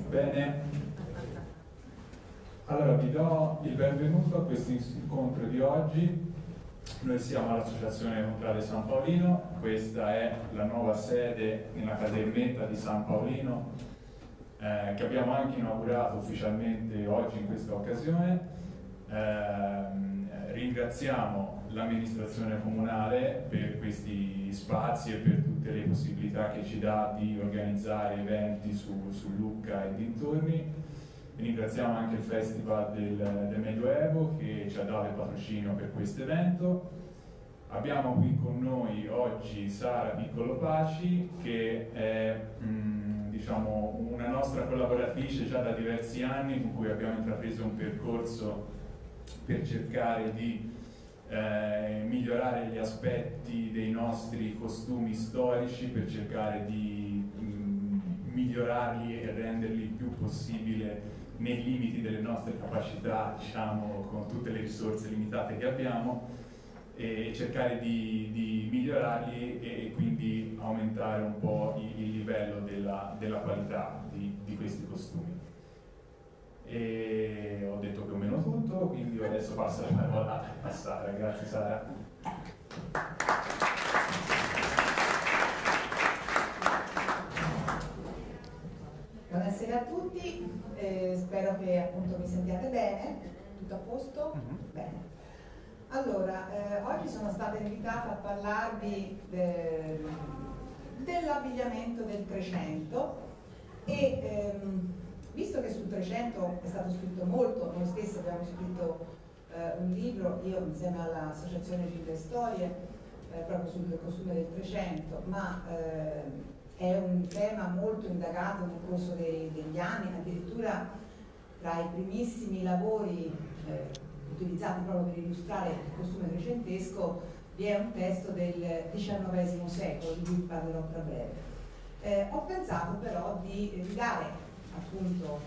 Bene, allora vi do il benvenuto a questo incontro di oggi. Noi siamo all'Associazione Contrade San Paolino, questa è la nuova sede nella casernetta di San Paolino che abbiamo anche inaugurato ufficialmente oggi in questa occasione. Ringraziamo l'amministrazione comunale per questi spazi e per tutte le possibilità che ci dà di organizzare eventi su Lucca e dintorni. Ringraziamo anche il Festival del Medioevo che ci ha dato il patrocinio per questo evento. Abbiamo qui con noi oggi Sara Piccolo Paci, che è diciamo, una nostra collaboratrice già da diversi anni, con cui abbiamo intrapreso un percorso per cercare di migliorare gli aspetti dei nostri costumi storici, per cercare di migliorarli e renderli il più possibile nei limiti delle nostre capacità, diciamo, con tutte le risorse limitate che abbiamo, e cercare di migliorarli e quindi aumentare un po' il livello della qualità di questi costumi. E ho detto più o meno tutto, quindi adesso passo la parola a Sara. Grazie Sara. Buonasera a tutti, spero che appunto mi sentiate bene, tutto a posto? Bene. Allora, oggi sono stata invitata a parlarvi dell'abbigliamento del Trecento e visto che sul Trecento è stato scritto molto, noi stessi abbiamo scritto un libro, io insieme all'Associazione Gille Storie, proprio sul costume del Trecento, ma è un tema molto indagato nel corso degli anni, addirittura tra i primissimi lavori utilizzati proprio per illustrare il costume trecentesco vi è un testo del XIX secolo, di cui parlerò tra breve. Ho pensato però di dare appunto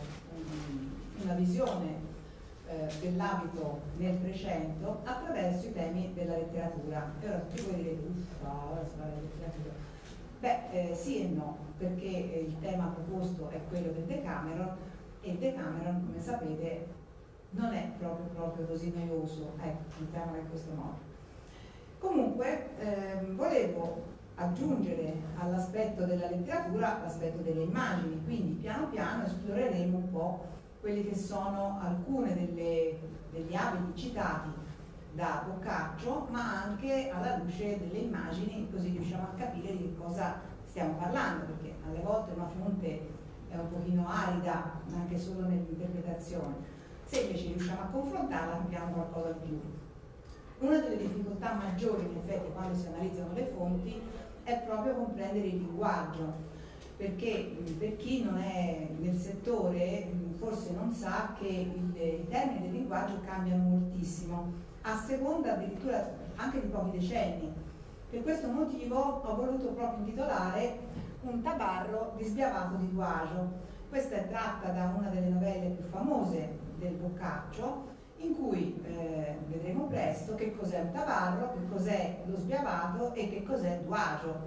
una visione dell'abito nel Trecento attraverso i temi della letteratura. E ora tutti voi direte, ora si parla di letteratura. Beh, sì e no, perché il tema proposto è quello del Decameron e il Decameron, come sapete, non è proprio così noioso, ecco, mettiamola in questo modo. Comunque, volevo aggiungere all'aspetto della letteratura l'aspetto delle immagini, quindi piano piano esploreremo un po' quelli che sono alcune degli abiti citati da Boccaccio, ma anche alla luce delle immagini, così riusciamo a capire di che cosa stiamo parlando, perché alle volte una fonte è un pochino arida anche solo nell'interpretazione. Se invece riusciamo a confrontarla capiamo qualcosa in più. Una delle difficoltà maggiori in effetti quando si analizzano le fonti è proprio comprendere il linguaggio, perché per chi non è nel settore forse non sa che i termini del linguaggio cambiano moltissimo a seconda addirittura anche di pochi decenni. Per questo motivo ho voluto proprio intitolare Un tabarro di Sbiavato di Doagio. Questa è tratta da una delle novelle più famose del Boccaccio, in cui vedremo presto che cos'è un tabarro, che cos'è lo sbiavato e che cos'è Doagio.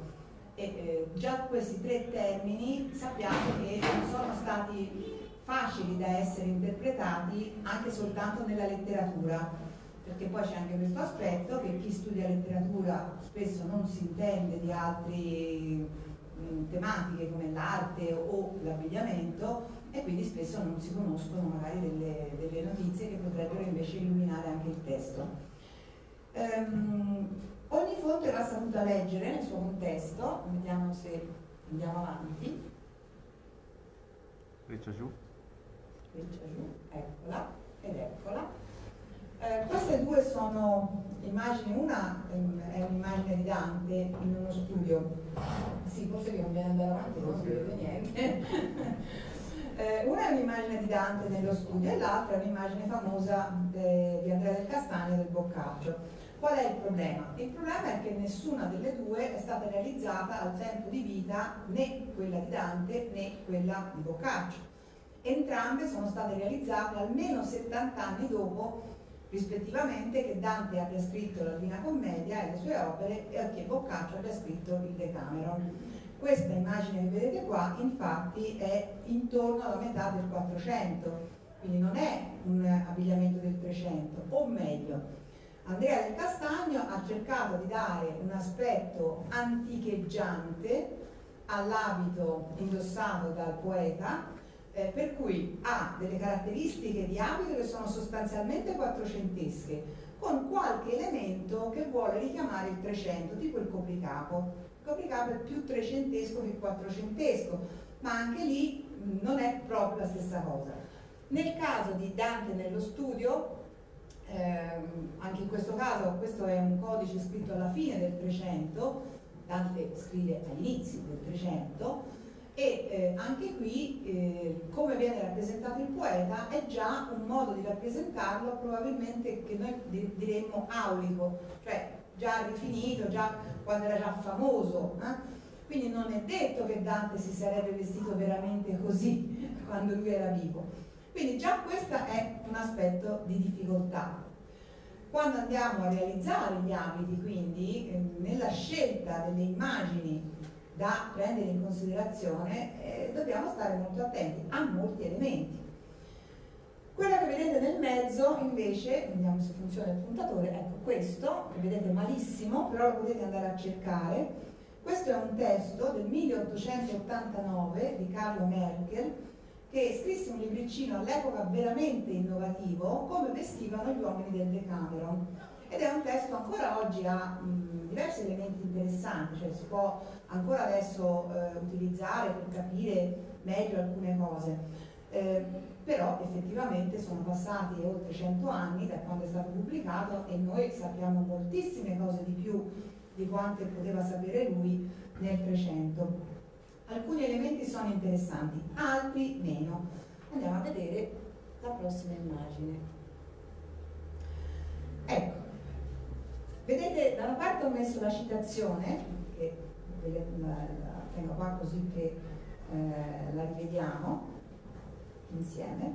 E già questi tre termini sappiamo che non sono stati facili da essere interpretati anche soltanto nella letteratura, perché poi c'è anche questo aspetto che chi studia letteratura spesso non si intende di altre tematiche come l'arte o l'abbigliamento e quindi spesso non si conoscono magari delle notizie che potrebbero invece illuminare anche il testo. Ogni fonte va saputa leggere nel suo contesto, vediamo se andiamo avanti. Riccia giù, eccola, ed eccola. Queste due sono immagini, una è un'immagine di Dante in uno studio, sì, forse che non viene andare avanti, non si vede niente. Una è un'immagine di Dante nello studio e l'altra è un'immagine famosa di Andrea del Castagno del Boccaccio. Qual è il problema? Il problema è che nessuna delle due è stata realizzata al tempo di vita, né quella di Dante né quella di Boccaccio. Entrambe sono state realizzate almeno 70 anni dopo, rispettivamente, che Dante abbia scritto la Divina Commedia e le sue opere e che Boccaccio abbia scritto il Decameron. Questa immagine che vedete qua infatti è intorno alla metà del 400, quindi non è un abbigliamento del 300, o meglio, Andrea del Castagno ha cercato di dare un aspetto anticheggiante all'abito indossato dal poeta, per cui ha delle caratteristiche di abito che sono sostanzialmente quattrocentesche, con qualche elemento che vuole richiamare il 300, tipo il copricapo. Il copricapo è più trecentesco che quattrocentesco, ma anche lì non è proprio la stessa cosa. Nel caso di Dante nello studio, anche in questo caso, questo è un codice scritto alla fine del 300, Dante scrive agli inizi del 300, e anche qui come viene rappresentato il poeta è già un modo di rappresentarlo probabilmente che noi diremmo aulico, cioè già rifinito, già quando era già famoso, quindi non è detto che Dante si sarebbe vestito veramente così quando lui era vivo, quindi già questo è un aspetto di difficoltà. Quando andiamo a realizzare gli abiti, quindi nella scelta delle immagini da prendere in considerazione, dobbiamo stare molto attenti a molti elementi. Quella che vedete nel mezzo invece, vediamo se funziona il puntatore, ecco questo, che vedete malissimo, però lo potete andare a cercare. Questo è un testo del 1889 di Carlo Merkel, che scrisse un libricino all'epoca veramente innovativo, come vestivano gli uomini del Decameron. Ed è un testo ancora oggi ha diversi elementi interessanti, cioè si può ancora adesso utilizzare per capire meglio alcune cose, però effettivamente sono passati oltre 100 anni da quando è stato pubblicato e noi sappiamo moltissime cose di più di quante poteva sapere lui nel 300. Alcuni elementi sono interessanti, altri meno. Andiamo a vedere la prossima immagine. Ecco, vedete, da una parte ho messo la citazione, che la tengo qua così che la rivediamo insieme.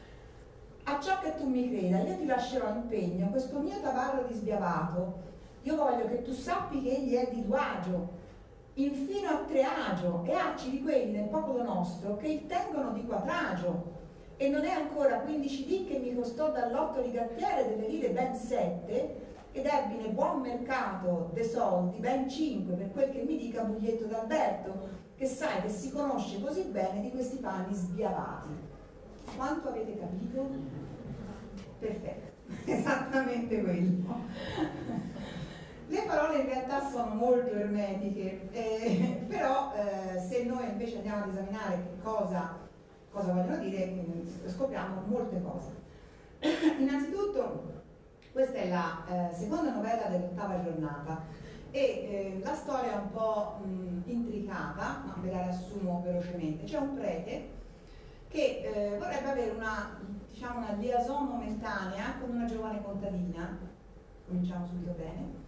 A ciò che tu mi creda, io ti lascerò impegno questo mio tavarro disbiavato. Io voglio che tu sappi che egli è di Duagio, infino a Treagio, e acci di quelli nel popolo nostro che il tengono di quadragio, e non è ancora 15 dì che mi costò dall'otto rigattiere delle lire ben 7, ed ebbine buon mercato de soldi ben 5, per quel che mi dica Buglietto d'Alberto, che sai che si conosce così bene di questi panni sbiavati. Quanto avete capito? Perfetto, esattamente quello. Le parole in realtà sono molto ermetiche, però se noi invece andiamo ad esaminare che cosa vogliono dire, scopriamo molte cose. Innanzitutto, questa è la seconda novella dell'8ª giornata e la storia è un po' intricata, ma ve la riassumo velocemente. C'è un prete che vorrebbe avere una liaison momentanea con una giovane contadina, cominciamo subito bene,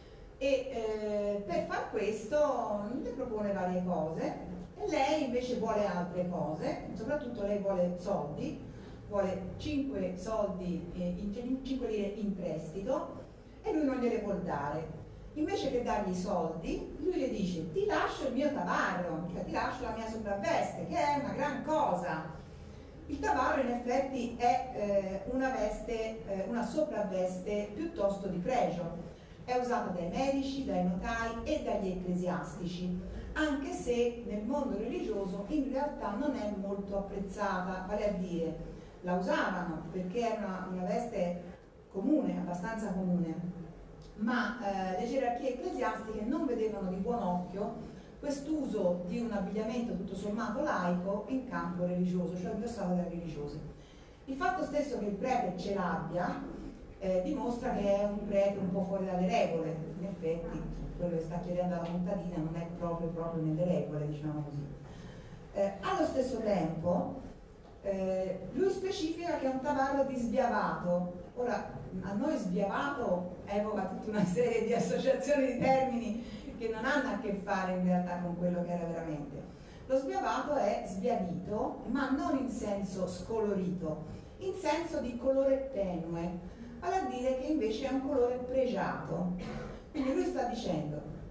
e per far questo le propone varie cose e lei invece vuole altre cose, soprattutto lei vuole soldi, vuole 5 soldi, 5 lire in prestito, e lui non gliele vuol dare. Invece che dargli i soldi, lui le dice: ti lascio il mio tavarro, cioè ti lascio la mia sopravveste, che è una gran cosa. Il tavarro in effetti è una veste, una sopravveste piuttosto di pregio. È usata dai medici, dai notai e dagli ecclesiastici, anche se nel mondo religioso in realtà non è molto apprezzata, vale a dire la usavano perché era una veste comune, abbastanza comune, ma le gerarchie ecclesiastiche non vedevano di buon occhio quest'uso di un abbigliamento tutto sommato laico in campo religioso, cioè indossato dai religiosi. Il fatto stesso che il prete ce l'abbia dimostra che è un prete un po' fuori dalle regole. In effetti quello che sta chiedendo alla contadina non è proprio nelle regole, diciamo così. Allo stesso tempo lui specifica che è un tavarro di sbiavato. Ora, a noi sbiavato evoca tutta una serie di associazioni di termini che non hanno a che fare in realtà con quello che era veramente. Lo sbiavato è sbiavito, ma non in senso scolorito, in senso di colore tenue, vale a dire che invece è un colore pregiato. Quindi lui sta dicendo: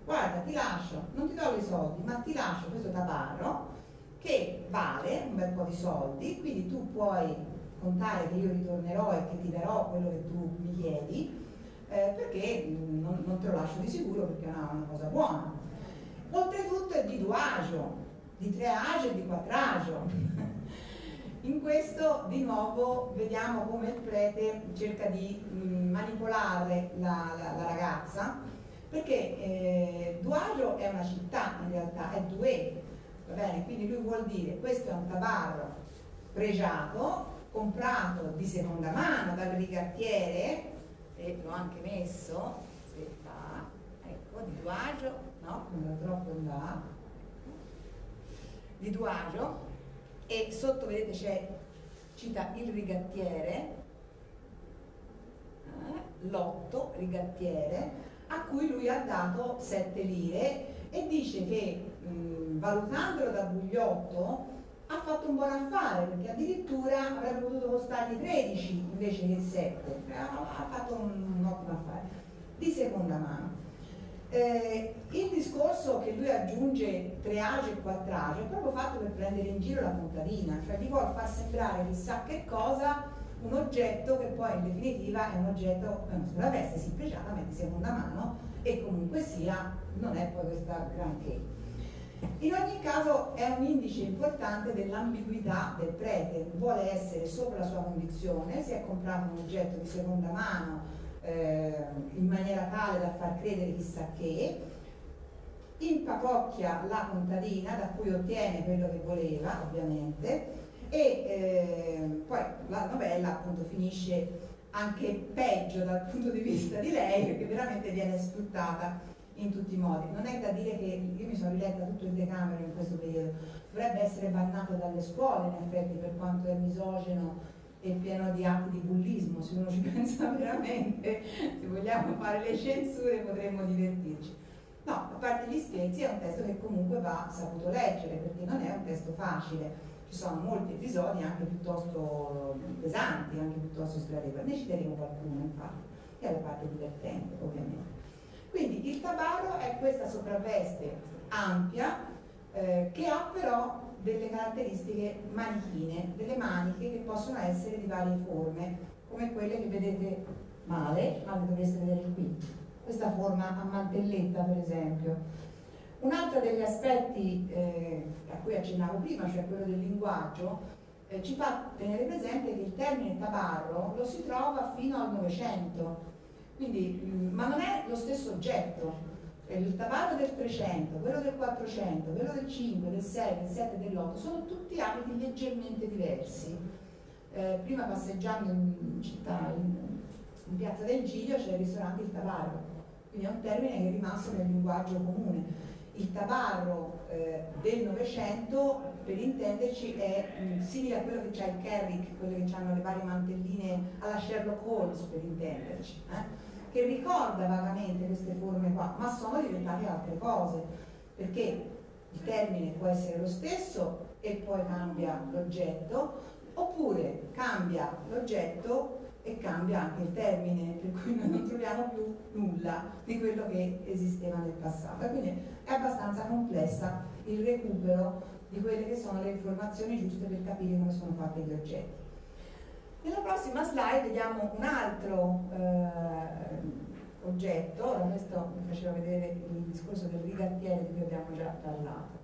guarda, ti lascio, non ti do i soldi, ma ti lascio questo tabarro che vale un bel po' di soldi, quindi tu puoi contare che io ritornerò e che ti darò quello che tu mi chiedi, perché non te lo lascio di sicuro, perché è una cosa buona. Oltretutto è di due agio, di tre agio e di quattro agio. In questo di nuovo vediamo come il prete cerca di manipolare la ragazza, perché Duagio è una città, in realtà è Douai, va bene? Quindi lui vuol dire questo è un tabarro pregiato, comprato di seconda mano dal rigattiere, e l'ho anche messo, se fa, ecco, di Duagio, no? Non era troppo in là, di Duagio, e sotto vedete c'è, cita il rigattiere, Lotto, rigattiere, a cui lui ha dato 7 lire e dice che valutandolo da Bugliotto ha fatto un buon affare, perché addirittura avrebbe potuto costargli 13 invece che 7, ha fatto un ottimo affare di seconda mano. Il discorso che lui aggiunge 3 agi e 4 agi è proprio fatto per prendere in giro la contadina, cioè gli vuol far sembrare chissà che cosa un oggetto che poi in definitiva è un oggetto, sulla veste si pregiata, ma è di seconda mano e comunque sia non è poi questa granché. In ogni caso è un indice importante dell'ambiguità del prete, vuole essere sopra la sua condizione, si è comprato un oggetto di seconda mano in maniera tale da far credere chissà che, impacocchia la contadina da cui ottiene quello che voleva ovviamente, e poi la novella appunto finisce anche peggio dal punto di vista di lei, perché veramente viene sfruttata in tutti i modi. Non è da dire che io mi sono riletta tutto il Decameron in questo periodo, dovrebbe essere bannato dalle scuole in effetti, per quanto è misogino e pieno di atti di bullismo, se uno ci pensa veramente, se vogliamo fare le censure potremmo divertirci. No, a parte gli scherzi, è un testo che comunque va saputo leggere, perché non è un testo facile, ci sono molti episodi anche piuttosto pesanti, anche piuttosto sgradevoli, ne citeremo qualcuno infatti, che è la parte divertente ovviamente. Quindi il tabarro è questa sopravveste ampia che ha però delle caratteristiche manichine, delle maniche che possono essere di varie forme, come quelle che vedete male, ma le dovreste vedere qui. Questa forma a mantelletta, per esempio. Un altro degli aspetti a cui accennavo prima, cioè quello del linguaggio, ci fa tenere presente che il termine tabarro lo si trova fino al Novecento, quindi, ma non è lo stesso oggetto. Il tabarro del 300, quello del 400, quello del 5, del 6, del 7 e dell'8 sono tutti abiti leggermente diversi. Prima passeggiando in città, in piazza del Giglio, c'è il ristorante Il Tabarro, quindi è un termine che è rimasto nel linguaggio comune. Il tabarro del Novecento, per intenderci, è simile a quello che c'ha il Kerrick, quelle che hanno le varie mantelline alla Sherlock Holmes, per intenderci, che ricorda vagamente queste forme qua, ma sono diventate altre cose, perché il termine può essere lo stesso e poi cambia l'oggetto, oppure cambia l'oggetto e cambia anche il termine, per cui noi non troviamo più nulla di quello che esisteva nel passato. Quindi è abbastanza complessa il recupero di quelle che sono le informazioni giuste per capire come sono fatti gli oggetti. Nella prossima slide vediamo un altro oggetto, ora questo mi faceva vedere il discorso del rigattiere di cui abbiamo già parlato.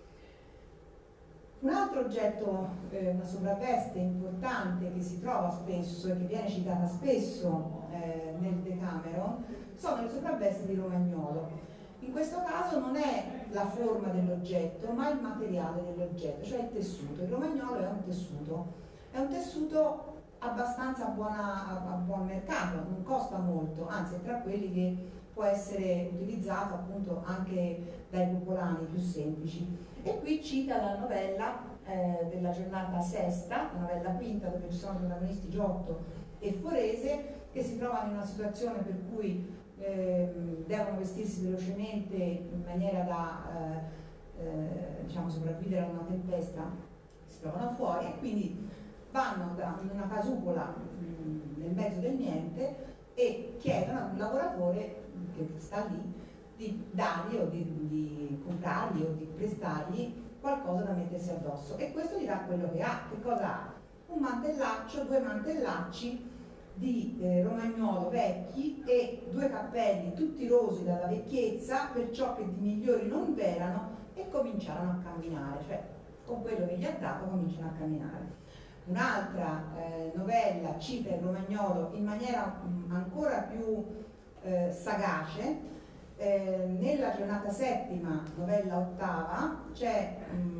Un altro oggetto, una sopravveste importante che si trova spesso e che viene citata spesso nel Decameron, sono le sopravvesti di Romagnolo. In questo caso non è la forma dell'oggetto, ma il materiale dell'oggetto, cioè il tessuto. Il Romagnolo è un tessuto abbastanza a buon mercato, non costa molto, anzi è tra quelli che può essere utilizzato appunto anche dai popolani più semplici. E qui cita la novella della giornata sesta, la novella quinta, dove ci sono i protagonisti Giotto e Forese, che si trovano in una situazione per cui devono vestirsi velocemente in maniera da diciamo sopravvivere a una tempesta, si trovano fuori e quindi vanno in una casupola nel mezzo del niente e chiedono a un lavoratore che sta lì di dargli o di comprargli o di prestargli qualcosa da mettersi addosso, e questo gli dà quello che ha. Che cosa ha? Un mantellaccio, 2 mantellacci di romagnolo vecchi e 2 cappelli tutti rosi dalla vecchiezza, perciò che di migliori non v'erano, e cominciarono a camminare, cioè con quello che gli ha dato cominciano a camminare. Un'altra novella cita il romagnolo in maniera ancora più sagace. Nella giornata settima, novella ottava, c'è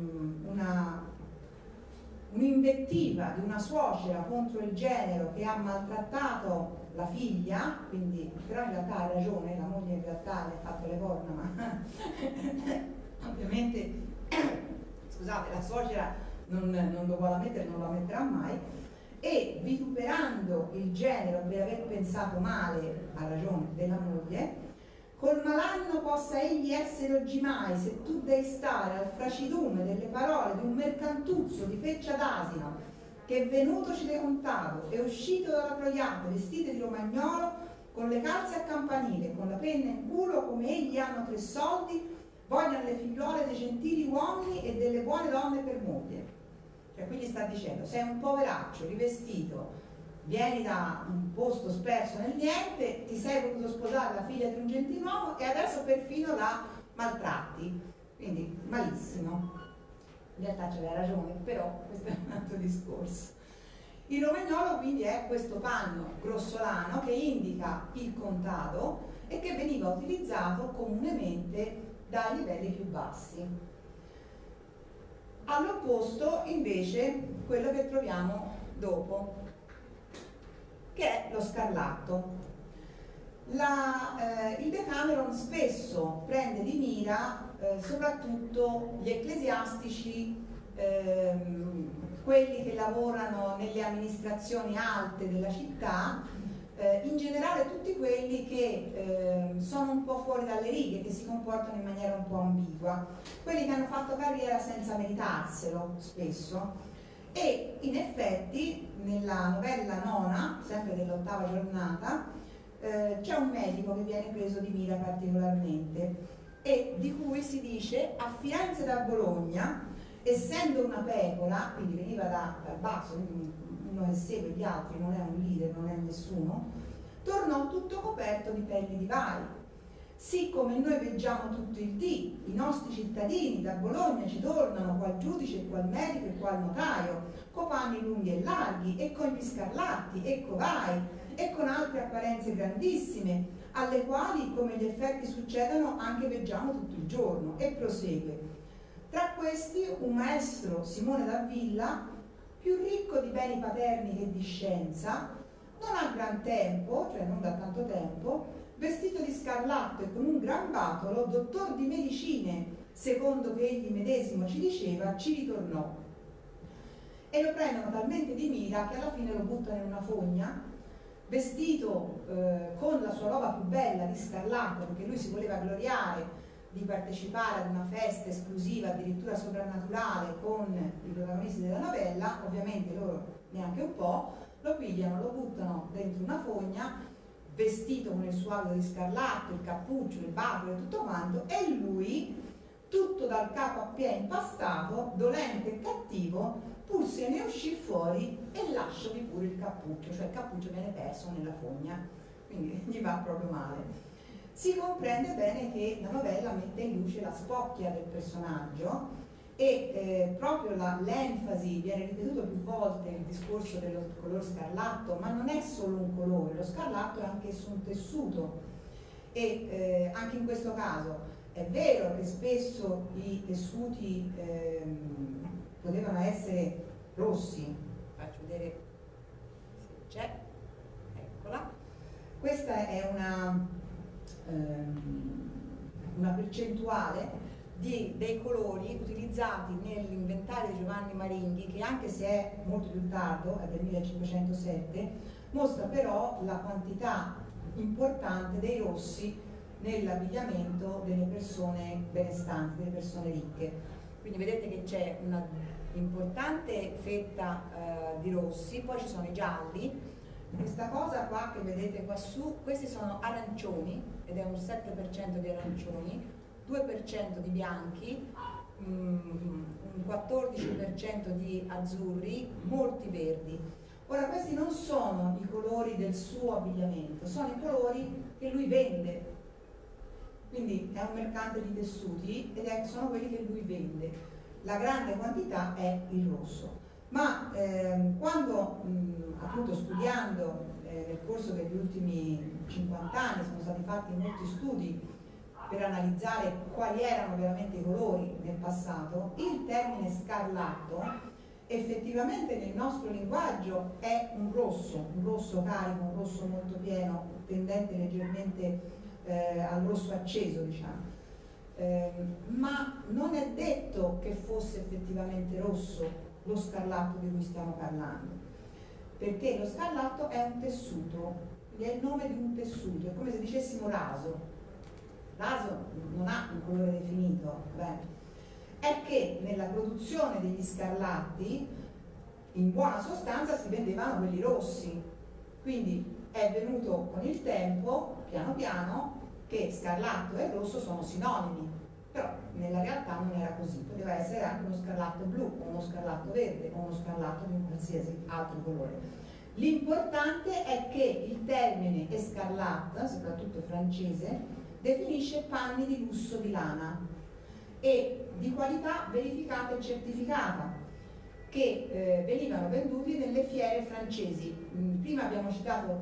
un'invettiva di una suocera contro il genero che ha maltrattato la figlia, quindi però in realtà ha ragione, la moglie in realtà le ha fatto le corna, ma ovviamente scusate, la suocera non lo vuole mettere, non lo metterà mai, e vituperando il genero per aver pensato male, a ragione della moglie, col malanno possa egli essere oggimai, se tu devi stare al fracidume delle parole di un mercantuzzo di feccia d'asino, che è venutoci de contato, è uscito dalla Troiate, vestito di romagnolo, con le calze a campanile, con la penna in culo, come egli hanno 3 soldi, vogliono le figliuole dei gentili uomini e delle buone donne per moglie. Cioè qui gli sta dicendo, sei un poveraccio rivestito, vieni da un posto sperso nel niente, ti sei potuto sposare la figlia di un gentiluomo e adesso perfino la maltratti, quindi malissimo. In realtà c'aveva ragione, però questo è un altro discorso. Il romagnolo quindi è questo panno grossolano che indica il contado e che veniva utilizzato comunemente dai livelli più bassi. All'opposto invece quello che troviamo dopo, che è lo scarlatto. Il Decameron spesso prende di mira soprattutto gli ecclesiastici, quelli che lavorano nelle amministrazioni alte della città, in generale tutti quelli che sono un po' fuori dalle righe, che si comportano in maniera un po' ambigua, quelli che hanno fatto carriera senza meritarselo spesso. E in effetti nella novella nona, sempre dell'8ª giornata, c'è un medico che viene preso di mira particolarmente e di cui si dice: a Firenze da Bologna, essendo una pecora, quindi veniva dal basso, uno che segue gli altri, non è un leader, non è nessuno, tornò tutto coperto di pelli di vai. Sì, come noi veggiamo tutto il dì, i nostri cittadini da Bologna ci tornano qual giudice, qual medico e qual notaio, co panni lunghi e larghi, e con gli scarlatti, e covai, e con altre apparenze grandissime, alle quali, come gli effetti succedono, anche veggiamo tutto il giorno. E prosegue. Tra questi un maestro, Simone da Villa, più ricco di beni paterni che di scienza, non ha gran tempo, cioè non da tanto tempo, vestito di scarlatto e con un gran batolo, dottor di medicine, secondo che egli medesimo ci diceva, ci ritornò. E lo prendono talmente di mira che alla fine lo buttano in una fogna, vestito con la sua roba più bella di scarlatto, perché lui si voleva gloriare di partecipare ad una festa esclusiva, addirittura soprannaturale, con i protagonisti della novella. Ovviamente loro neanche un po', lo pigliano, lo buttano dentro una fogna, vestito con il suo abito di scarlatto, il cappuccio, il batolo e tutto quanto, e lui, tutto dal capo a piedi impastato, dolente e cattivo, pur se ne uscì fuori e lasciavi pure il cappuccio, cioè il cappuccio viene perso nella fogna, quindi gli va proprio male. Si comprende bene che la novella mette in luce la spocchia del personaggio e proprio l'enfasi, viene ripetuto più volte il discorso del colore scarlatto, ma non è solo un colore, lo scarlatto è anch'esso un tessuto e anche in questo caso è vero che spesso i tessuti potevano essere rossi, faccio vedere se c'è, eccola, questa è una percentuale dei colori utilizzati nell'inventario di Giovanni Maringhi, che anche se è molto più tardo, è del 1507, mostra però la quantità importante dei rossi nell'abbigliamento delle persone benestanti, delle persone ricche. Quindi vedete che c'è una importante fetta di rossi, poi ci sono i gialli, questa cosa qua che vedete qua su, questi sono arancioni, ed è un 7% di arancioni, 2% di bianchi, un 14% di azzurri, molti verdi. Ora, questi non sono i colori del suo abbigliamento, sono i colori che lui vende. Quindi è un mercante di tessuti ed sono quelli che lui vende. La grande quantità è il rosso. Ma quando appunto studiando nel corso degli ultimi 50 anni sono stati fatti molti studi per analizzare quali erano veramente i colori nel passato, il termine scarlatto effettivamente nel nostro linguaggio è un rosso carico, un rosso molto pieno, tendente leggermente al rosso acceso, diciamo. Ma non è detto che fosse effettivamente rosso lo scarlatto di cui stiamo parlando, perché lo scarlatto è un tessuto, è il nome di un tessuto, è come se dicessimo raso. Raso non ha un colore definito, è che nella produzione degli scarlatti in buona sostanza si vendevano quelli rossi, quindi è venuto con il tempo, piano piano, che scarlatto e rosso sono sinonimi, però nella realtà non era così, poteva essere anche uno scarlatto blu o uno scarlatto verde o uno scarlatto di un qualsiasi altro colore. L'importante è che il termine escarlate, soprattutto francese, definisce panni di lusso di lana e di qualità verificata e certificata che venivano venduti nelle fiere francesi. Prima abbiamo citato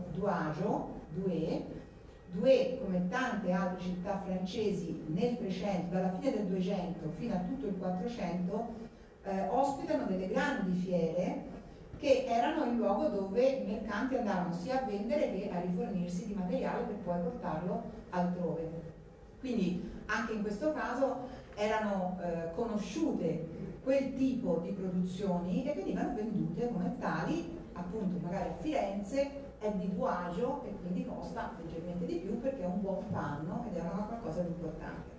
Douai, come tante altre città francesi nel 300, dalla fine del 200 fino a tutto il 400, ospitano delle grandi fiere che erano il luogo dove i mercanti andavano sia a vendere che a rifornirsi di materiale per poi portarlo altrove. Quindi anche in questo caso erano conosciute quel tipo di produzioni e venivano vendute come tali, appunto magari a Firenze, è di Duagio e quindi costa leggermente di più perché è un buon panno ed era qualcosa di importante.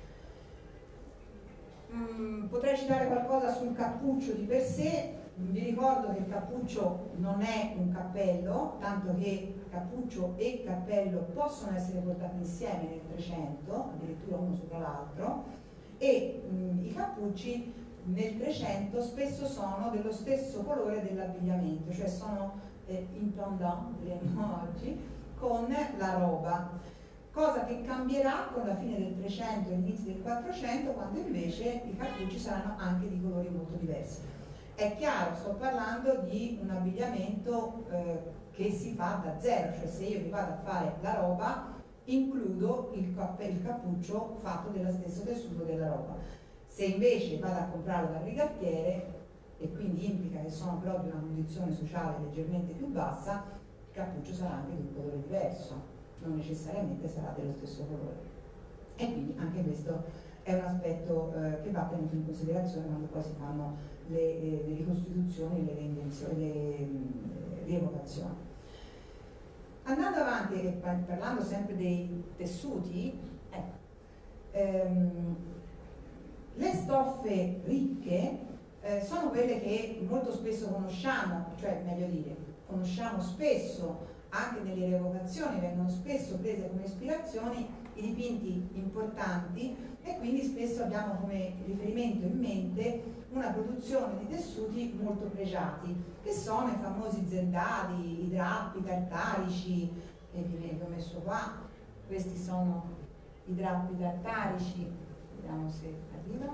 Potrei citare qualcosa sul cappuccio di per sé. Vi ricordo che il cappuccio non è un cappello, tanto che cappuccio e cappello possono essere portati insieme nel 300, addirittura uno sopra l'altro, e i cappucci nel 300 spesso sono dello stesso colore dell'abbigliamento, cioè sono in pendant, diremmo oggi, con la roba, cosa che cambierà con la fine del 300 e l'inizio del 400, quando invece i cappucci saranno anche di colori molto diversi. È chiaro, sto parlando di un abbigliamento che si fa da zero, cioè se io mi vado a fare la roba includo il cappuccio fatto dello stesso tessuto della roba. Se invece vado a comprarlo dal rigattiere, e quindi implica che sono però di una condizione sociale leggermente più bassa, il cappuccio sarà anche di un colore diverso, non necessariamente sarà dello stesso colore. E quindi anche questo è un aspetto che va tenuto in considerazione quando poi si fanno le ricostituzioni e le rievocazioni. Andando avanti e parlando sempre dei tessuti, le stoffe ricche sono quelle che molto spesso conosciamo, cioè meglio dire, conosciamo spesso, anche nelle rievocazioni vengono spesso prese come ispirazioni i dipinti importanti e quindi spesso abbiamo come riferimento in mente una produzione di tessuti molto pregiati, che sono i famosi zendadi, i drappi tartarici, che vi ho messo qua. Questi sono i drappi tartarici, vediamo se arriva.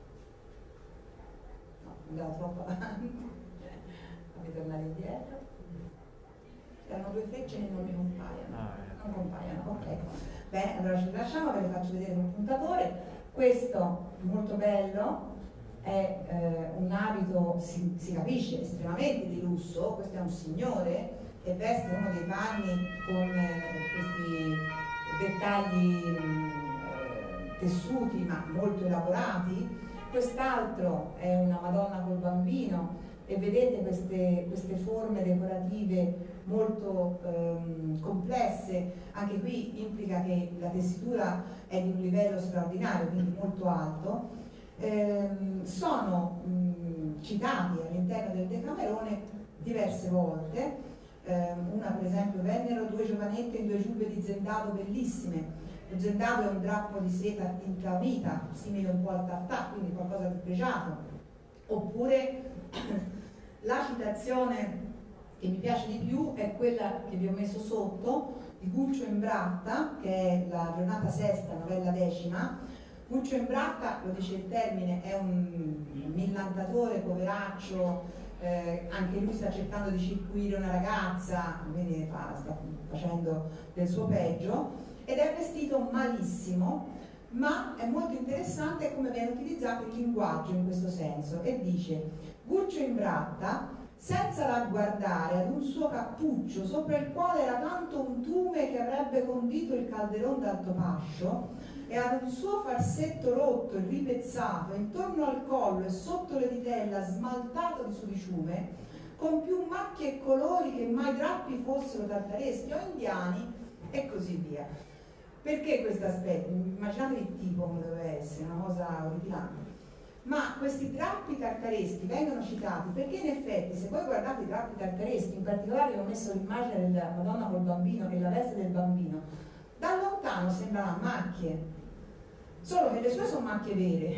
No, andava troppo avanti, fammi tornare indietro. Erano due frecce e non mi compaiono. Non compaiono, ok. Bene, allora ci lasciamo, ve le faccio vedere un puntatore. Questo molto bello è un abito, si capisce, estremamente di lusso. Questo è un signore e veste uno dei panni con questi dettagli tessuti ma molto elaborati. Quest'altro è una Madonna col bambino e vedete queste forme decorative molto complesse. Anche qui implica che la tessitura è di un livello straordinario, quindi molto alto. Sono citati all'interno del Decamerone diverse volte una per esempio: vennero due giovanette in due giubbe di zendado bellissime. Lo zendado è un drappo di seta a tinta unita, simile un po' al taffetà, quindi qualcosa di pregiato. Oppure la citazione che mi piace di più è quella che vi ho messo sotto, di Guccio Imbratta, che è la giornata sesta, novella decima. Guccio Imbratta, lo dice il termine, è un millantatore, poveraccio, anche lui sta cercando di circuire una ragazza, quindi sta facendo del suo peggio, ed è vestito malissimo, ma è molto interessante come viene utilizzato il linguaggio in questo senso, e dice: Guccio Imbratta, senza ragguardare ad un suo cappuccio sopra il quale era tanto un tume che avrebbe condito il calderon d'alto pascio, e ad un suo farsetto rotto e ripezzato intorno al collo e sotto le ditella smaltato di sudiciume, con più macchie e colori che mai drappi fossero tartareschi o indiani, e così via. Perché questo aspetto? Immaginatevi il tipo come doveva essere, una cosa orripilante. Ma questi drappi tartareschi vengono citati perché in effetti, se voi guardate i drappi tartareschi, in particolare ho messo l'immagine della Madonna col bambino e la veste del bambino, da lontano sembrano macchie, solo che le sue sono macchie vere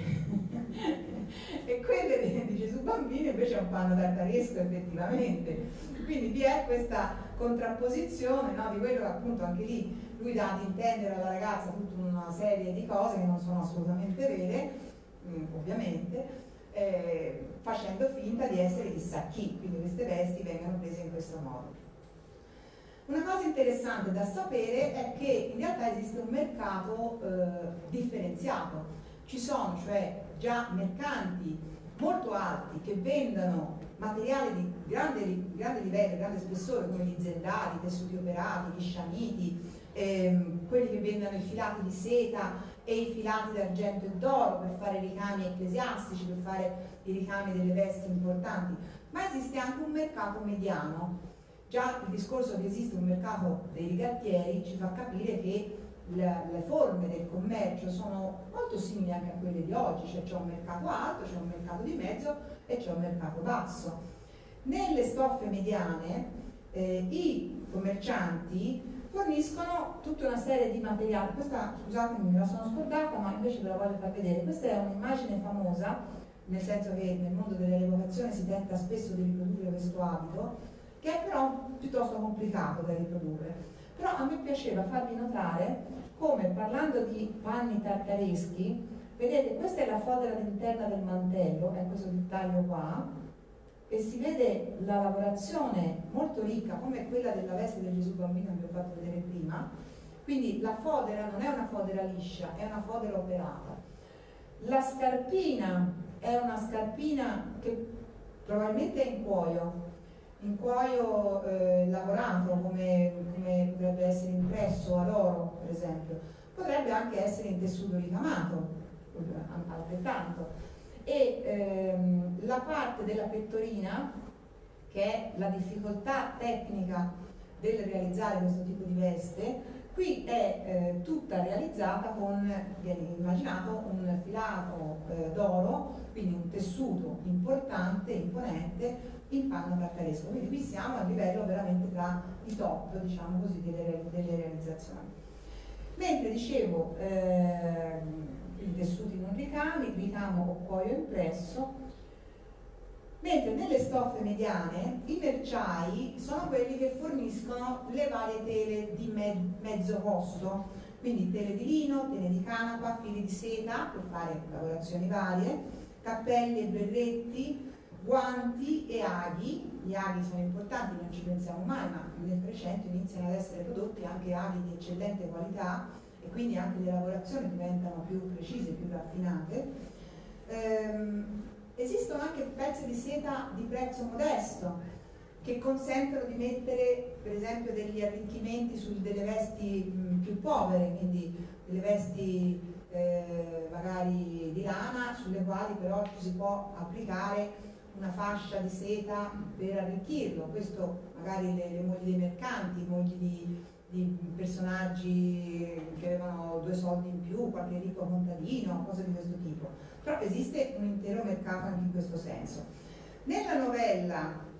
e quelle di Gesù bambino invece è un panno tartaresco effettivamente. Quindi vi è questa contrapposizione, no, di quello che appunto anche lì lui dà ad intendere alla ragazza tutta una serie di cose che non sono assolutamente vere, ovviamente, facendo finta di essere chissà chi. Quindi queste vesti vengono prese in questo modo. Una cosa interessante da sapere è che in realtà esiste un mercato differenziato. Ci sono cioè già mercanti molto alti che vendono materiali di grande livello, grande spessore, come gli zendari, i tessuti operati, gli sciamiti, quelli che vendono i filati di seta e i filati d'argento e d'oro per fare i ricami ecclesiastici, per fare i ricami delle vesti importanti. Ma esiste anche un mercato mediano. Già il discorso che esiste un mercato dei rigattieri ci fa capire che le forme del commercio sono molto simili anche a quelle di oggi, cioè c'è un mercato alto, c'è un mercato di mezzo e c'è un mercato basso. Nelle stoffe mediane i commercianti forniscono tutta una serie di materiali. Questa, scusatemi, me la sono scordata, ma invece ve la voglio far vedere. Questa è un'immagine famosa, nel senso che nel mondo delle rievocazioni si tenta spesso di riprodurre questo abito, che è però piuttosto complicato da riprodurre. Però a me piaceva farvi notare come, parlando di panni tartareschi, vedete, questa è la fodera interna del mantello, è questo dettaglio qua, e si vede la lavorazione molto ricca, come quella della veste del Gesù bambino che vi ho fatto vedere prima. Quindi la fodera non è una fodera liscia, è una fodera operata. La scarpina è una scarpina che probabilmente è in cuoio lavorato, come potrebbe essere impresso ad oro, per esempio. Potrebbe anche essere in tessuto ricamato, altrettanto. E la parte della pettorina, che è la difficoltà tecnica del realizzare questo tipo di veste, qui è tutta realizzata con, viene immaginato, un filato d'oro, quindi un tessuto importante, imponente, in panno tartaresco. Quindi qui siamo a livello veramente tra i top, diciamo così, delle realizzazioni. Mentre dicevo i tessuti non ricami, ricamo o cuoio impresso, mentre nelle stoffe mediane i merciai sono quelli che forniscono le varie tele di mezzo costo, quindi tele di lino, tele di canapa, fili di seta per fare lavorazioni varie, cappelli e berretti, guanti e aghi. Gli aghi sono importanti, non ci pensiamo mai, ma nel 300 iniziano ad essere prodotti anche aghi di eccellente qualità e quindi anche le lavorazioni diventano più precise, più raffinate. Esistono anche pezzi di seta di prezzo modesto che consentono di mettere per esempio degli arricchimenti su delle vesti più povere, quindi delle vesti magari di lana sulle quali però ci si può applicare una fascia di seta per arricchirlo. Questo magari le mogli dei mercanti, mogli di personaggi che avevano 2 soldi in più, qualche ricco contadino, cose di questo tipo. Però esiste un intero mercato anche in questo senso. Nella novella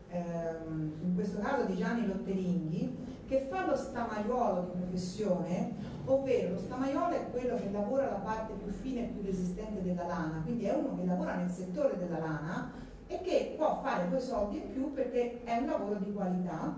in questo caso di Gianni Lotteringhi, che fa lo stamaiuolo di professione, ovvero lo stamaiuolo è quello che lavora la parte più fine e più resistente della lana, quindi è uno che lavora nel settore della lana e che può fare 2 soldi in più perché è un lavoro di qualità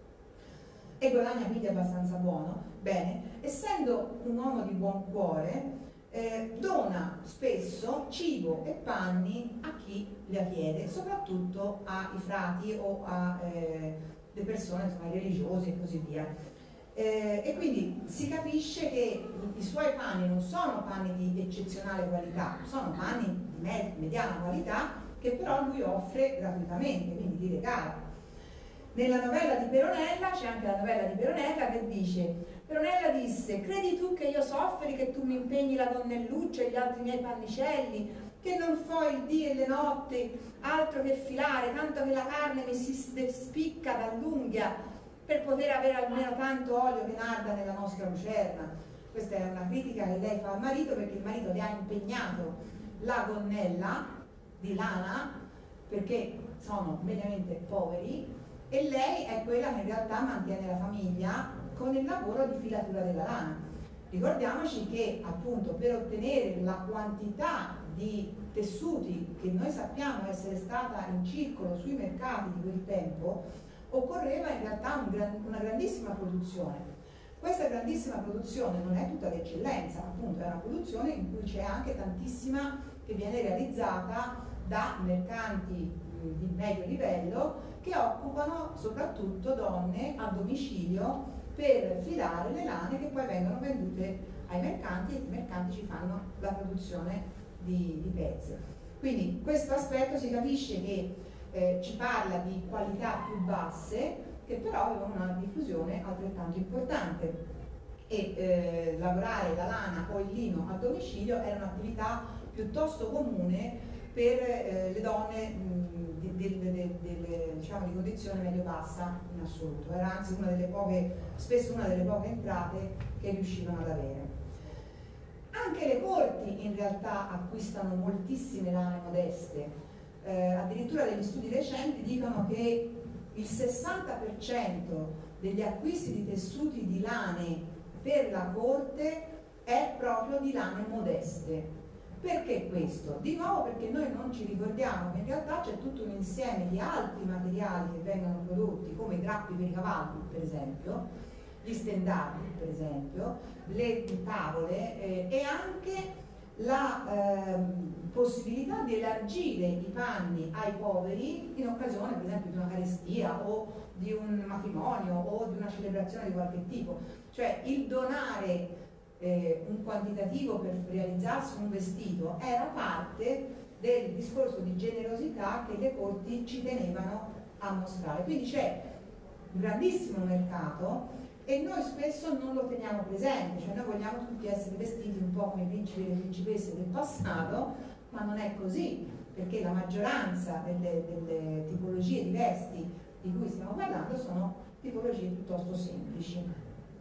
e guadagna quindi abbastanza bene, essendo un uomo di buon cuore, dona spesso cibo e panni a chi le chiede, soprattutto ai frati o a le persone, insomma, religiosi e così via. E quindi si capisce che i suoi panni non sono panni di eccezionale qualità, sono panni di mediana qualità che però lui offre gratuitamente, quindi di regalo. Nella novella di Peronella c'è anche la novella di Peronella che dice: Peronella disse: credi tu che io soffri che tu mi impegni la gonnelluccia e gli altri miei pannicelli, che non fo il dì e le notti altro che filare, tanto che la carne mi si spicca dall'unghia per poter avere almeno tanto olio che narda nella nostra lucerna. Questa è una critica che lei fa al marito, perché il marito le ha impegnato la gonnella di lana perché sono mediamente poveri e lei è quella che in realtà mantiene la famiglia con il lavoro di filatura della lana. Ricordiamoci che appunto per ottenere la quantità di tessuti che noi sappiamo essere stata in circolo sui mercati di quel tempo occorreva in realtà una grandissima produzione. Questa grandissima produzione non è tutta d'eccellenza, appunto è una produzione in cui c'è anche tantissima che viene realizzata da mercanti di medio livello che occupano soprattutto donne a domicilio per filare le lane che poi vengono vendute ai mercanti e i mercanti ci fanno la produzione di pezzi. Quindi questo aspetto si capisce che ci parla di qualità più basse che però avevano una diffusione altrettanto importante e lavorare la lana o il lino a domicilio era un'attività piuttosto comune per le donne diciamo, di condizione medio-bassa in assoluto. Era anzi spesso una delle poche entrate che riuscivano ad avere. Anche le corti in realtà acquistano moltissime lane modeste, addirittura degli studi recenti dicono che il 60% degli acquisti di tessuti di lane per la corte è proprio di lane modeste. Perché questo? Di nuovo perché noi non ci ricordiamo che in realtà c'è tutto un insieme di altri materiali che vengono prodotti, come i drappi per i cavalli, per esempio, gli stendardi, per esempio, le tavole e anche la possibilità di elargire i panni ai poveri in occasione, per esempio, di una carestia o di un matrimonio o di una celebrazione di qualche tipo. Cioè il donare un quantitativo per realizzarsi un vestito era parte del discorso di generosità che le corti ci tenevano a mostrare. Quindi c'è un grandissimo mercato e noi spesso non lo teniamo presente, cioè noi vogliamo tutti essere vestiti un po' come i principi e le principesse del passato, ma non è così, perché la maggioranza delle tipologie di vesti di cui stiamo parlando sono tipologie piuttosto semplici.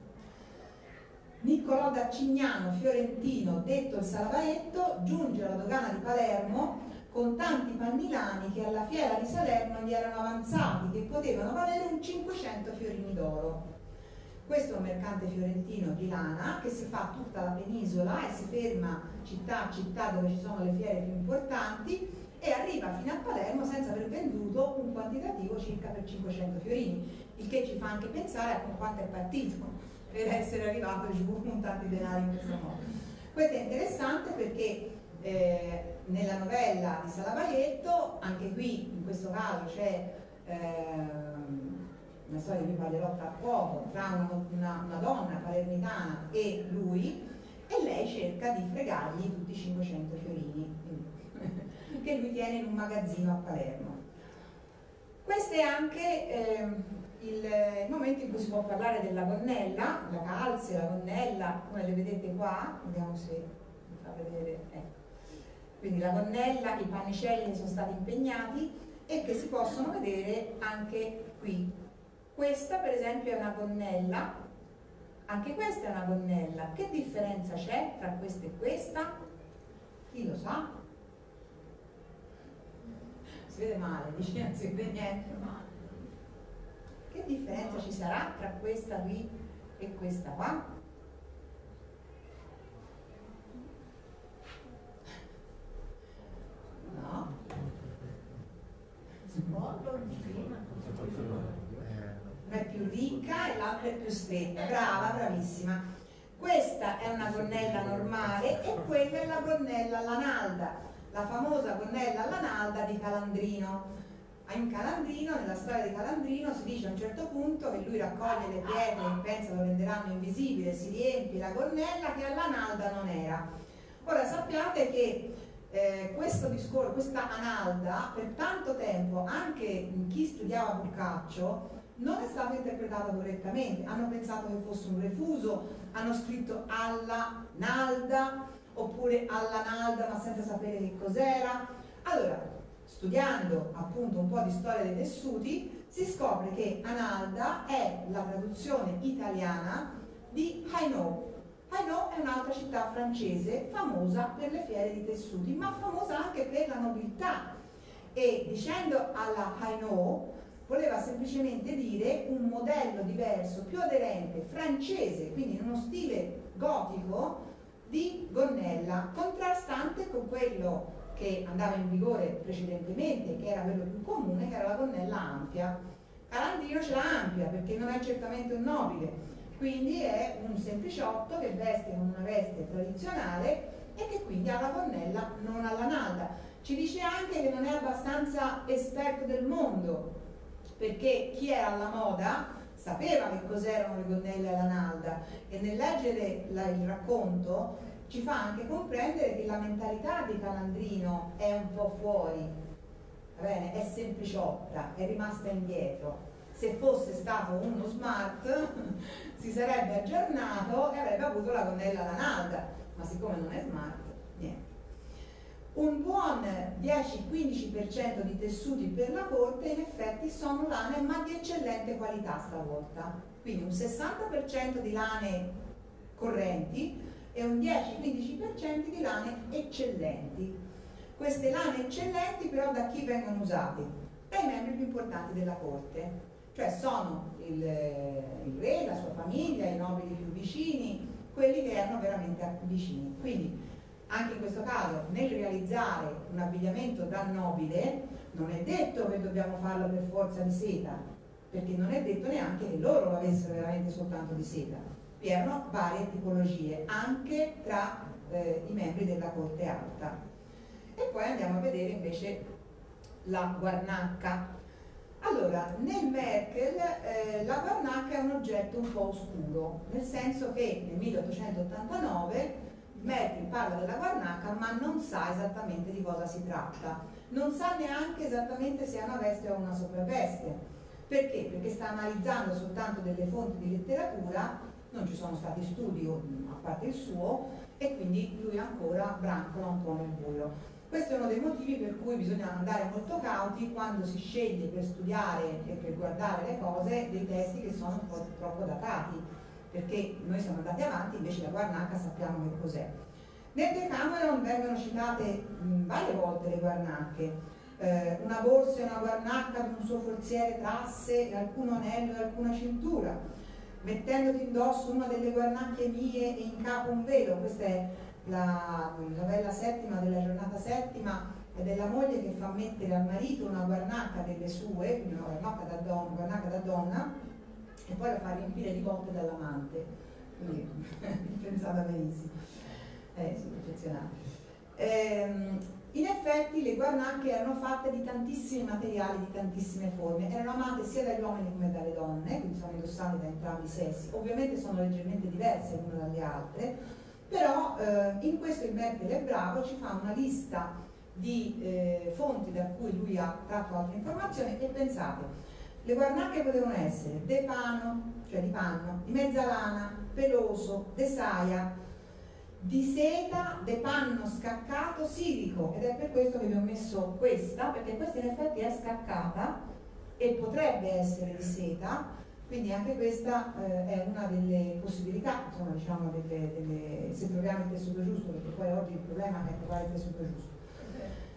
Niccolò da Cignano, fiorentino, detto il Salavaetto, giunge alla dogana di Palermo con tanti pannilani che alla fiera di Salerno gli erano avanzati, che potevano valere un 500 fiorini d'oro. Questo è un mercante fiorentino di lana che si fa tutta la penisola e si ferma città a città dove ci sono le fiere più importanti e arriva fino a Palermo senza aver venduto un quantitativo circa per 500 fiorini, il che ci fa anche pensare a con quanto è partito per essere arrivato giù con tanti denari in questo modo. Questo è interessante perché nella novella di Salavaetto, anche qui in questo caso c'è una storia di cui parlerò tra poco, tra una donna palermitana e lui, e lei cerca di fregargli tutti i 500 fiorini che lui tiene in un magazzino a Palermo. Questo è anche il momento in cui si può parlare della gonnella, la calze, la gonnella, come le vedete qua, vediamo se vi fa vedere, ecco. Quindi la gonnella, i pannicelli che sono stati impegnati e che si possono vedere anche qui. Questa per esempio è una gonnella, anche questa è una gonnella. Che differenza c'è tra questa e questa? Chi lo sa? Si vede male, dice non si vede niente. che differenza ci sarà tra questa qui e questa qua? No? Una è più ricca e l'altra è più stretta. Brava, bravissima. Questa è una gonnella normale e quella è la gonnella all'analda, la famosa gonnella all'analda di Calandrino. In Calandrino, nella storia di Calandrino, si dice a un certo punto che lui raccoglie le pietre e pensa lo renderanno invisibile, si riempie la gonnella che all'analda non era. Ora sappiate che questo discorso, questa analda, per tanto tempo anche chi studiava Boccaccio non è stato interpretato correttamente. Hanno pensato che fosse un refuso, hanno scritto alla nalda oppure alla nalda ma senza sapere che cos'era. Allora, studiando appunto un po' di storia dei tessuti, si scopre che analda è la traduzione italiana di Hainaut. Hainaut è un'altra città francese famosa per le fiere di tessuti, ma famosa anche per la nobiltà. E dicendo alla Hainaut voleva semplicemente dire un modello diverso, più aderente, francese, quindi in uno stile gotico di gonnella, contrastante con quello che andava in vigore precedentemente, che era quello più comune, che era la gonnella ampia. Calandrino ce l'ha ampia perché non è certamente un nobile, quindi è un sempliciotto che veste con una veste tradizionale e che quindi ha la gonnella non alla nalda. Ci dice anche che non è abbastanza esperto del mondo, perché chi era alla moda sapeva che cos'erano le gonnelle alla nalda, e nel leggere il racconto ci fa anche comprendere che la mentalità di Calandrino è un po' fuori, va bene? È sempliciotta, è rimasta indietro. Se fosse stato uno smart si sarebbe aggiornato e avrebbe avuto la gonnella alla nalda, ma siccome non è smart, niente. Un buon 10-15% di tessuti per la corte in effetti sono lane, ma di eccellente qualità stavolta, quindi un 60% di lane correnti e un 10-15% di lane eccellenti. Queste lane eccellenti però da chi vengono usate? Dai membri più importanti della corte, cioè sono il re, la sua famiglia, i nobili più vicini, quelli che erano veramente vicini. Quindi anche in questo caso, nel realizzare un abbigliamento da nobile, non è detto che dobbiamo farlo per forza di seta, perché non è detto neanche che loro lo avessero veramente soltanto di seta. Vi erano varie tipologie, anche tra i membri della corte alta. E poi andiamo a vedere invece la guarnacca. Allora, nel Merkel la guarnacca è un oggetto un po' oscuro, nel senso che nel 1889 Merkel parla della guarnacca ma non sa esattamente di cosa si tratta, non sa neanche esattamente se è una veste o una sopravveste. Perché? Perché sta analizzando soltanto delle fonti di letteratura, non ci sono stati studi a parte il suo, e quindi lui ancora brancola un po' nel buio. Questo è uno dei motivi per cui bisogna andare molto cauti quando si sceglie per studiare e per guardare le cose dei testi che sono un po' troppo datati, perché noi siamo andati avanti, invece la guarnacca sappiamo che cos'è. Nel Decameron vengono citate varie volte le guarnacche, una borsa e una guarnacca di un suo forziere trasse, alcun anello e alcuna cintura, mettendoti indosso una delle guarnacchie mie e in capo un velo. Questa è la novella settima della giornata settima, è della moglie che fa mettere al marito una guarnacca delle sue, quindi una guarnacca da donna, e poi la fa riempire di botte dall'amante. Quindi pensata benissimo. Sì, eccezionale. In effetti le guarnacche erano fatte di tantissimi materiali, di tantissime forme, erano amate sia dagli uomini come dalle donne, quindi sono indossate da entrambi i sessi. Ovviamente sono leggermente diverse l'une dalle altre, però in questo il Merkel è bravo, ci fa una lista di fonti da cui lui ha tratto altre informazioni. E pensate, le guarnacche potevano essere de pano, cioè di panno, di mezzalana, peloso, de saia, di seta, de panno scaccato, silico, ed è per questo che vi ho messo questa, perché questa in effetti è scaccata e potrebbe essere di seta, quindi anche questa è una delle possibilità, insomma, diciamo, se troviamo il tessuto giusto, perché poi oggi il problema è trovare il tessuto giusto.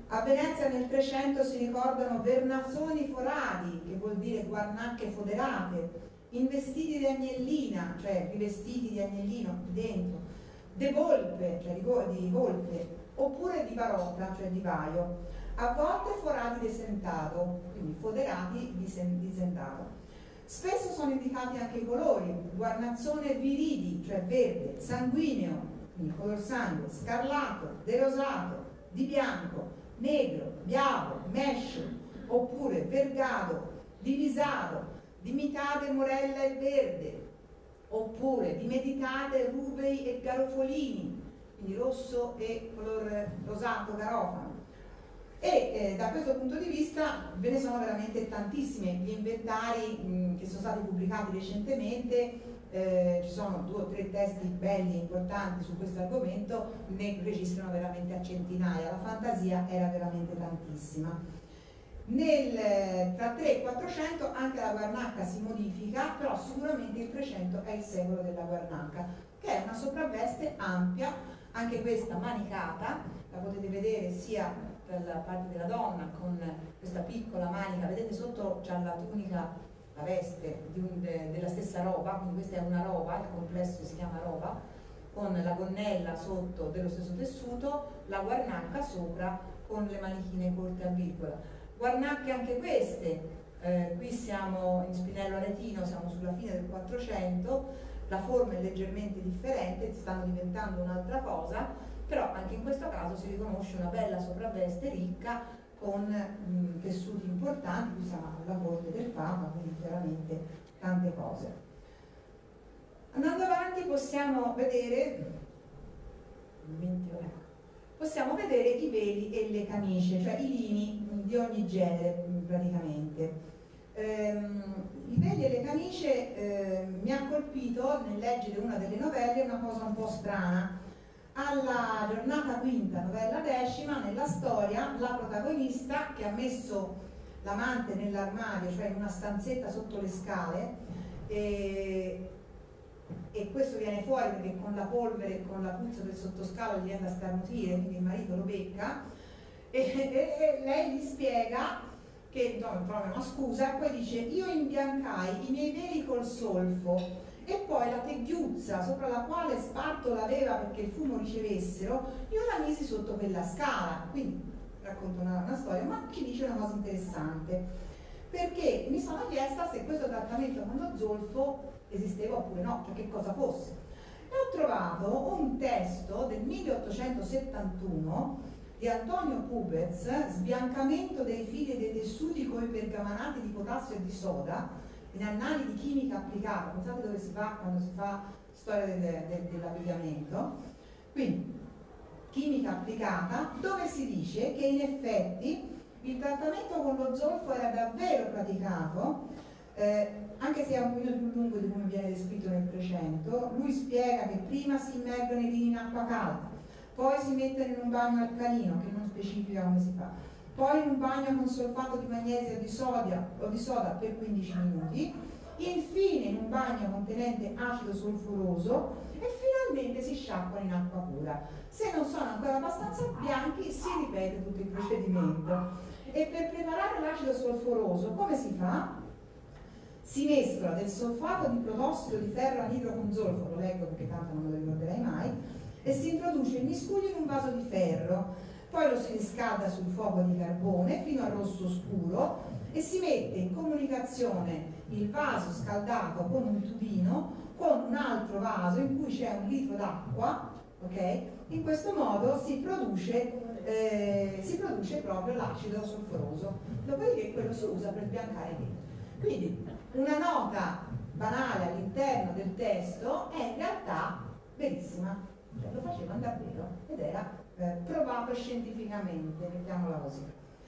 A Venezia nel 300 si ricordano vernazzoni forati, che vuol dire guarnacche foderate, investiti di agnellina, cioè rivestiti di agnellino dentro, de volpe, cioè di volpe, oppure di varota, cioè di vaio, a volte forati di sentato, quindi foderati di sentato. Spesso sono indicati anche i colori: guarnazzone viridi, cioè verde, sanguigno, quindi color sangue, scarlato, de rosato, di bianco, negro, biavo, mescio, oppure vergado, divisato, di mitate, morella e verde, oppure di meditate, rubei e garofolini, quindi rosso e color rosato, garofano. E da questo punto di vista ve ne sono veramente tantissimi. Gli inventari che sono stati pubblicati recentemente, ci sono 2 o 3 testi belli, importanti su questo argomento, ne registrano veramente a centinaia. La fantasia era veramente tantissima. Tra 3 e 400 anche la guarnacca si modifica, però sicuramente il 300 è il secolo della guarnacca, che è una sopravveste ampia, anche questa manicata, la potete vedere sia dalla parte della donna con questa piccola manica, vedete sotto c'è la tunica, la veste della stessa roba, quindi questa è una roba, il complesso si chiama roba, con la gonnella sotto dello stesso tessuto, la guarnacca sopra con le manichine corte a virgola. Guarnacche anche queste, qui siamo in Spinello Aretino, siamo sulla fine del 400, la forma è leggermente differente, stanno diventando un'altra cosa, però anche in questo caso si riconosce una bella sopravveste ricca con tessuti importanti. Qui siamo alla corte del Papa, quindi chiaramente tante cose. Andando avanti possiamo vedere i veli e le camicie, cioè i lini di ogni genere praticamente. I veli e le camicie mi ha colpito nel leggere una delle novelle una cosa un po' strana. Alla giornata quinta, novella 10ª, nella storia, la protagonista che ha messo l'amante nell'armadio, cioè in una stanzetta sotto le scale, e questo viene fuori perché con la polvere e con la puzza del sottoscalo gli viene da starnutire, quindi il marito lo becca, e lei gli spiega che trova una scusa, e poi dice: io imbiancai i miei veli col solfo, e poi la teghiuzza sopra la quale sparto l'aveva perché il fumo ricevessero, io la misi sotto quella scala. Quindi racconto una storia, ma ci dice una cosa interessante, perché mi sono chiesta se questo trattamento con lo zolfo esisteva oppure no, cioè che cosa fosse. E ho trovato un testo del 1871 di Antonio Pupez, Sbiancamento dei fili e dei tessuti coi pergamanati di potassio e di soda, in annali di chimica applicata. Pensate dove si va quando si fa storia dell'abbigliamento. Quindi chimica applicata, dove si dice che in effetti il trattamento con lo zolfo era davvero praticato, anche se è un pochino più lungo di come viene descritto nel 300. Lui spiega che prima si immergono i lini in acqua calda, poi si mettono in un bagno alcalino, che non specifica come si fa, poi in un bagno con solfato di magnesio o di soda per 15 minuti, infine in un bagno contenente acido solforoso e finalmente si sciacquano in acqua pura. Se non sono ancora abbastanza bianchi si ripete tutto il procedimento. E per preparare l'acido solforoso come si fa? Si mescola del solfato di protossido di ferro anidro con zolfo, lo leggo perché tanto non me lo ricorderai mai, e si introduce il miscuglio in un vaso di ferro. Poi lo si riscalda sul fuoco di carbone fino al rosso scuro e si mette in comunicazione il vaso scaldato con un tubino con un altro vaso in cui c'è 1 litro d'acqua, ok? In questo modo si produce proprio l'acido solforoso. Dopodiché quello si usa per sbiancare i veli. Quindi una nota banale all'interno del testo è in realtà verissima, cioè lo facevano davvero ed era provato scientificamente, mettiamola così.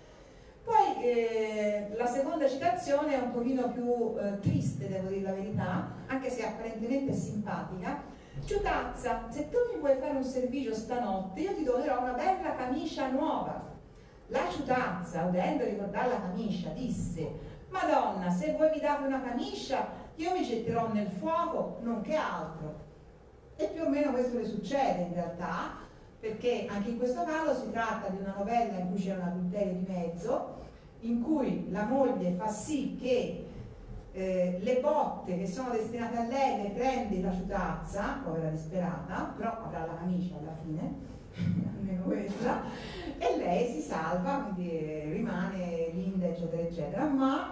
Poi la seconda citazione è un pochino più triste, devo dire la verità, anche se apparentemente simpatica. Ciutazza, se tu mi vuoi fare un servigio stanotte, io ti donerò una bella camicia nuova. La ciutazza, udendo ricordare la camicia, disse: Madonna, se voi mi date una camicia, io mi getterò nel fuoco, non che altro. E più o meno questo le succede in realtà. perché anche in questo caso si tratta di una novella in cui c'è un adulterio di mezzo, in cui la moglie fa sì che le botte che sono destinate a lei le prende la ciutazza, povera disperata, però avrà la camicia alla fine, almeno quella, e lei si salva, quindi rimane linda, eccetera, eccetera, ma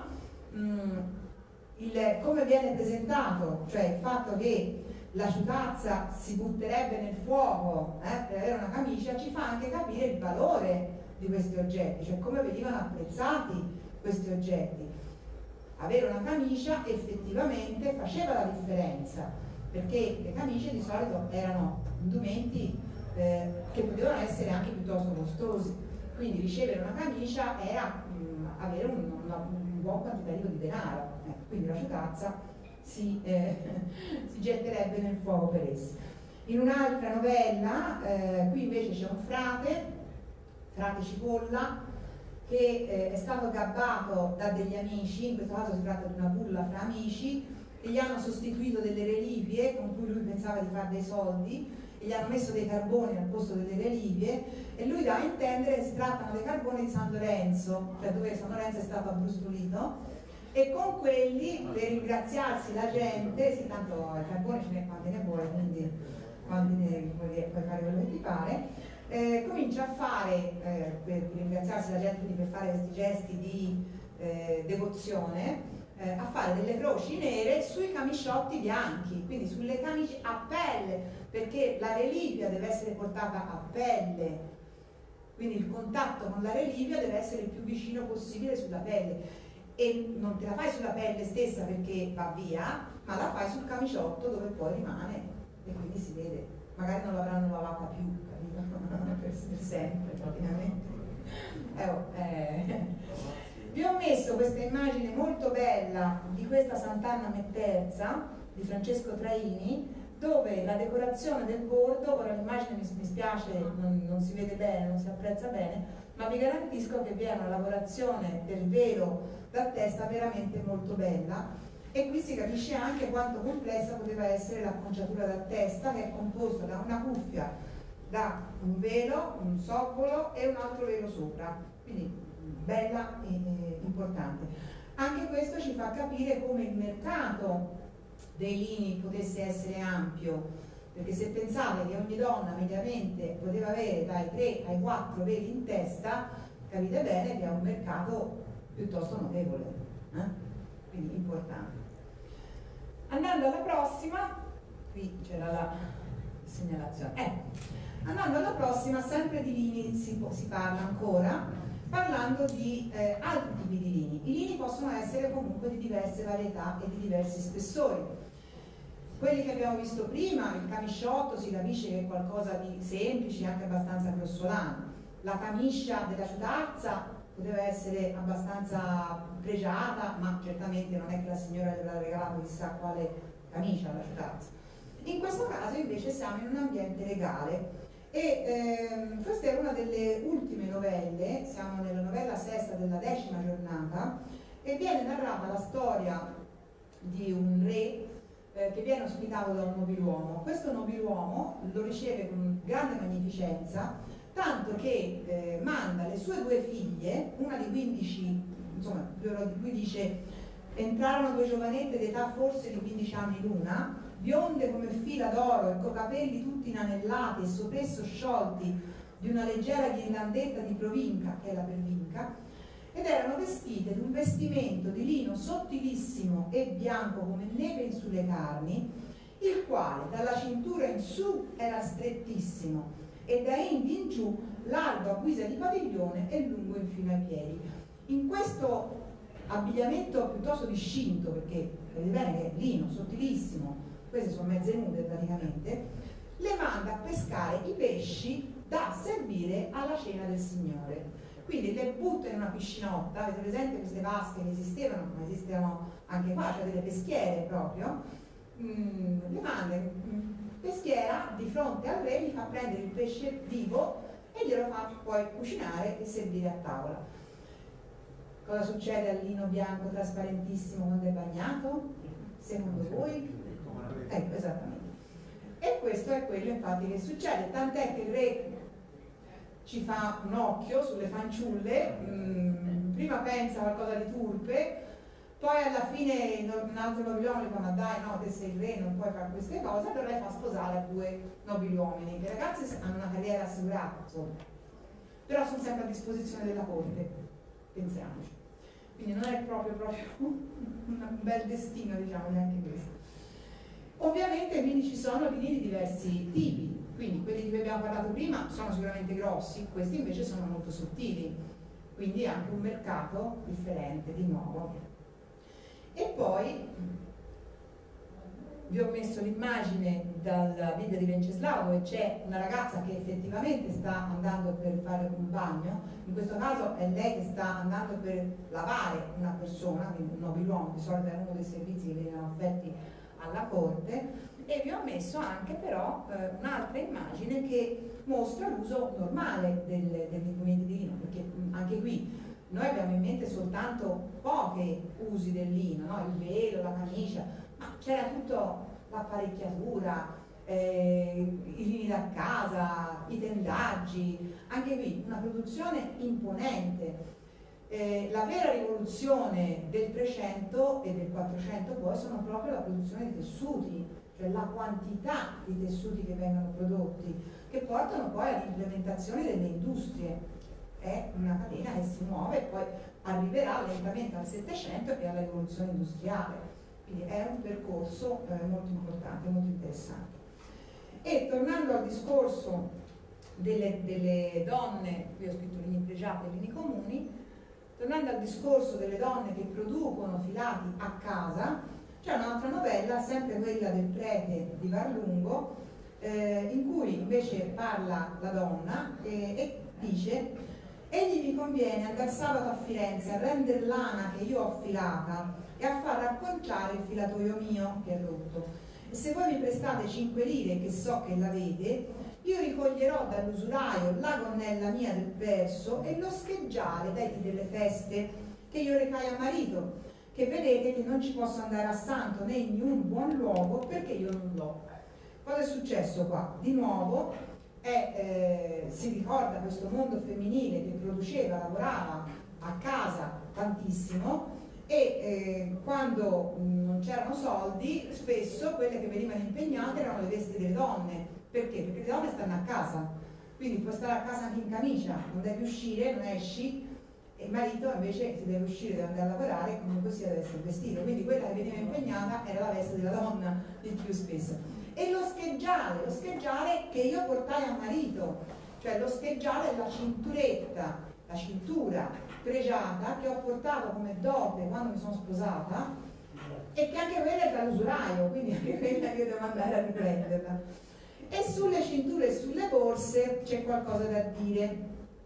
come viene presentato, cioè il fatto che la ciutazza si butterebbe nel fuoco per avere una camicia, ci fa anche capire il valore di questi oggetti, cioè come venivano apprezzati questi oggetti. Avere una camicia effettivamente faceva la differenza, perché le camicie di solito erano indumenti che potevano essere anche piuttosto costosi, quindi ricevere una camicia era avere un buon quantitativo di denaro, quindi la ciutazza si getterebbe nel fuoco per essi. In un'altra novella, qui invece c'è un frate Cipolla, che è stato gabbato da degli amici, in questo caso si tratta di una bulla fra amici, e gli hanno sostituito delle reliquie con cui lui pensava di fare dei soldi, e gli hanno messo dei carboni al posto delle reliquie, e lui dà a intendere che si trattano dei carboni di San Lorenzo, cioè dove San Lorenzo è stato abbrustolito, e con quelli, per ringraziarsi la gente, sì, tanto il carbone ce n'è quanti ne vuoi, quindi puoi fare quello che ti pare, comincia a fare, per ringraziarsi la gente, per fare questi gesti di devozione, a fare delle croci nere sui camiciotti bianchi, quindi sulle camicie a pelle, perché la reliquia deve essere portata a pelle, quindi il contatto con la reliquia deve essere il più vicino possibile sulla pelle, e non te la fai sulla pelle stessa perché va via, ma la fai sul camiciotto dove poi rimane, e quindi si vede, magari non l'avranno lavata più, per sempre praticamente. Vi ho messo questa immagine molto bella di questa Sant'Anna Metterza di Francesco Traini, dove la decorazione del bordo, ora l'immagine mi spiace, non si vede bene, non si apprezza bene, ma vi garantisco che vi è una lavorazione del velo da testa veramente molto bella, e qui si capisce anche quanto complessa poteva essere l'acconciatura da testa, che è composta da una cuffia, da un velo, un soccolo e un altro velo sopra, quindi bella e importante. Anche questo ci fa capire come il mercato dei lini potesse essere ampio, perché se pensate che ogni donna mediamente poteva avere dai 3 ai 4 veli in testa, capite bene che è un mercato piuttosto notevole, quindi importante. Andando alla prossima, qui c'era la segnalazione, andando alla prossima, sempre di lini si parla ancora, parlando di altri tipi di lini. I lini possono essere comunque di diverse varietà e di diversi spessori. Quelli che abbiamo visto prima, il camisciotto, si capisce che è qualcosa di semplice e anche abbastanza grossolano. La camicia della ciutazza poteva essere abbastanza pregiata, ma certamente non è che la signora le aveva regalato chissà quale camicia alla ciutazza. In questo caso invece siamo in un ambiente legale, e questa è una delle ultime novelle, siamo nella novella sesta della 10ª giornata, e viene narrata la storia di un re che viene ospitato da un nobiluomo. Questo nobiluomo lo riceve con grande magnificenza, tanto che manda le sue 2 figlie, una di 15, insomma, di cui dice entrarono 2 giovanette d'età forse di 15 anni l'una, bionde come fila d'oro e coi capelli tutti inanellati e sopresso sciolti di una leggera ghirlandetta di provinca, che è la pervinca, ed erano vestite di un vestimento di lino sottilissimo e bianco come neve sulle carni, il quale dalla cintura in su era strettissimo e da indi in giù largo a guisa di padiglione e lungo infino ai piedi. In questo abbigliamento piuttosto discinto, perché vedete bene che è lino sottilissimo, queste sono mezze nude praticamente, le manda a pescare i pesci da servire alla cena del Signore. Quindi le butta in una piscinotta, avete presente queste vasche che esistevano, come esistono anche qua, cioè delle peschiere proprio, le manda in peschiera di fronte al re, gli fa prendere il pesce vivo e glielo fa poi cucinare e servire a tavola. Cosa succede al lino bianco trasparentissimo quando è bagnato? Secondo voi? Ecco, esattamente. E questo è quello infatti che succede, tant'è che il re ci fa un occhio sulle fanciulle, prima pensa a qualcosa di turpe, poi alla fine un altro nobiluomo gli fa: ma dai, no, te sei il re, non puoi fare queste cose, allora lei fa sposare a 2 nobiluomini. Le ragazze hanno una carriera assicurata, insomma, però sono sempre a disposizione della corte, pensiamoci. Quindi non è proprio un bel destino, diciamo, neanche questo. Ovviamente quindi ci sono vini di diversi tipi, quindi quelli di cui abbiamo parlato prima sono sicuramente grossi, questi invece sono molto sottili, quindi anche un mercato differente di nuovo. E poi vi ho messo l'immagine dalla Bibbia di Venceslao, dove c'è una ragazza che effettivamente sta andando per fare un bagno, in questo caso è lei che sta andando per lavare una persona, quindi un nobiluomo, di solito è uno dei servizi che venivano offerti alla corte. E vi ho messo anche però un'altra immagine che mostra l'uso normale degli indumenti di lino, perché anche qui noi abbiamo in mente soltanto pochi usi del lino, no? Il velo, la camicia, ma c'era tutta l'apparecchiatura, i lini da casa, i tendaggi, anche qui una produzione imponente. La vera rivoluzione del 300 e del 400 poi sono proprio la produzione di tessuti, cioè la quantità di tessuti che vengono prodotti, che portano poi all'implementazione delle industrie. È una catena che si muove e poi arriverà lentamente al 700 e alla rivoluzione industriale. Quindi è un percorso molto importante, molto interessante. E tornando al discorso delle donne, qui ho scritto lini pregiate e lini comuni, tornando al discorso delle donne che producono filati a casa, c'è un'altra novella, sempre quella del prete di Varlungo, in cui invece parla la donna e dice: egli mi conviene andare sabato a Firenze a render lana che io ho filata e a far racconciare il filatoio mio che è rotto. E se voi mi prestate 5 lire, che so che l'avete, io ricoglierò dall'usuraio la gonnella mia del verso e lo scheggiale dai dì delle feste che io recai a marito, che vedete che non ci posso andare a santo né in un buon luogo perché io non l'ho. Cosa è successo qua? Di nuovo si ricorda questo mondo femminile che produceva, lavorava a casa tantissimo e quando non c'erano soldi, spesso quelle che venivano impegnate erano le vesti delle donne. Perché? Perché le donne stanno a casa, quindi puoi stare a casa anche in camicia, non devi uscire, non esci, e il marito invece se deve uscire, deve andare a lavorare, comunque sia deve essere vestito, quindi quella che veniva impegnata era la veste della donna il più spesso. E lo scheggiale che io portai a marito, cioè lo scheggiale è la cinturetta, la cintura pregiata che ho portato come dote quando mi sono sposata e che anche quella è dall'usuraio, quindi anche quella io devo andare a riprenderla. E sulle cinture e sulle borse c'è qualcosa da dire.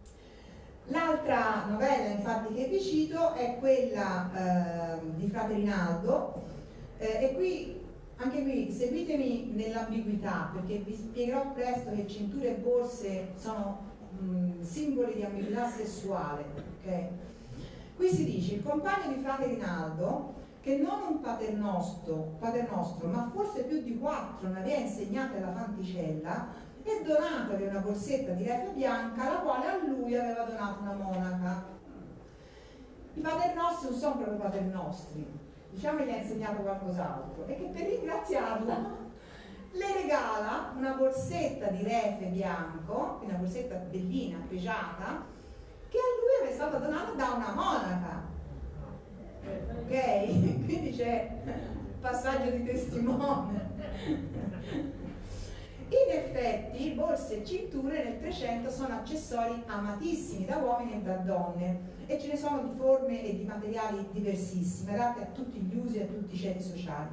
L'altra novella infatti che vi cito è quella di Frate Rinaldo e qui, anche qui seguitemi nell'ambiguità, perché vi spiegherò presto che cinture e borse sono simboli di ambiguità sessuale, okay? Qui si dice: il compagno di Frate Rinaldo, che non un paternostro, ma forse più di 4 ne aveva insegnate alla fanticella, e donatole una borsetta di refe bianca, la quale a lui aveva donato una monaca. I paternostri non sono proprio paternostri, diciamo che gli ha insegnato qualcos'altro, e che per ringraziarla le regala una borsetta di refe bianco, una borsetta bellina, pregiata, che a lui aveva stata donata da una monaca. Ok? Quindi c'è passaggio di testimone. In effetti borse e cinture nel 300 sono accessori amatissimi da uomini e da donne, e ce ne sono di forme e di materiali diversissime, adatti a tutti gli usi e a tutti i ceti sociali.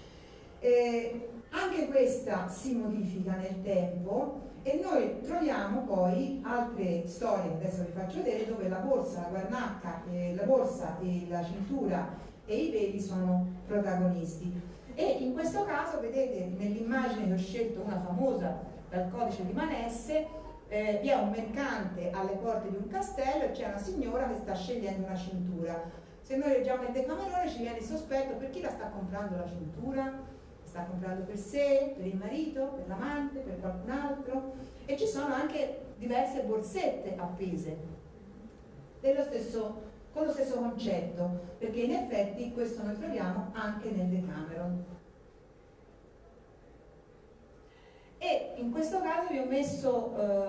Anche questa si modifica nel tempo e noi troviamo poi altre storie che adesso vi faccio vedere, dove la borsa, la guarnacca, la borsa e la cintura e i veli sono protagonisti. E in questo caso vedete nell'immagine che ho scelto, una famosa dal codice di Manesse, vi è un mercante alle porte di un castello e c'è una signora che sta scegliendo una cintura. Se noi leggiamo il Decamerone ci viene il sospetto: per chi la sta comprando la cintura? sta comprando per sé, per il marito, per l'amante, per qualcun altro, e ci sono anche diverse borsette appese con lo stesso concetto, perché in effetti questo noi troviamo anche nel Decameron. E in questo caso vi ho messo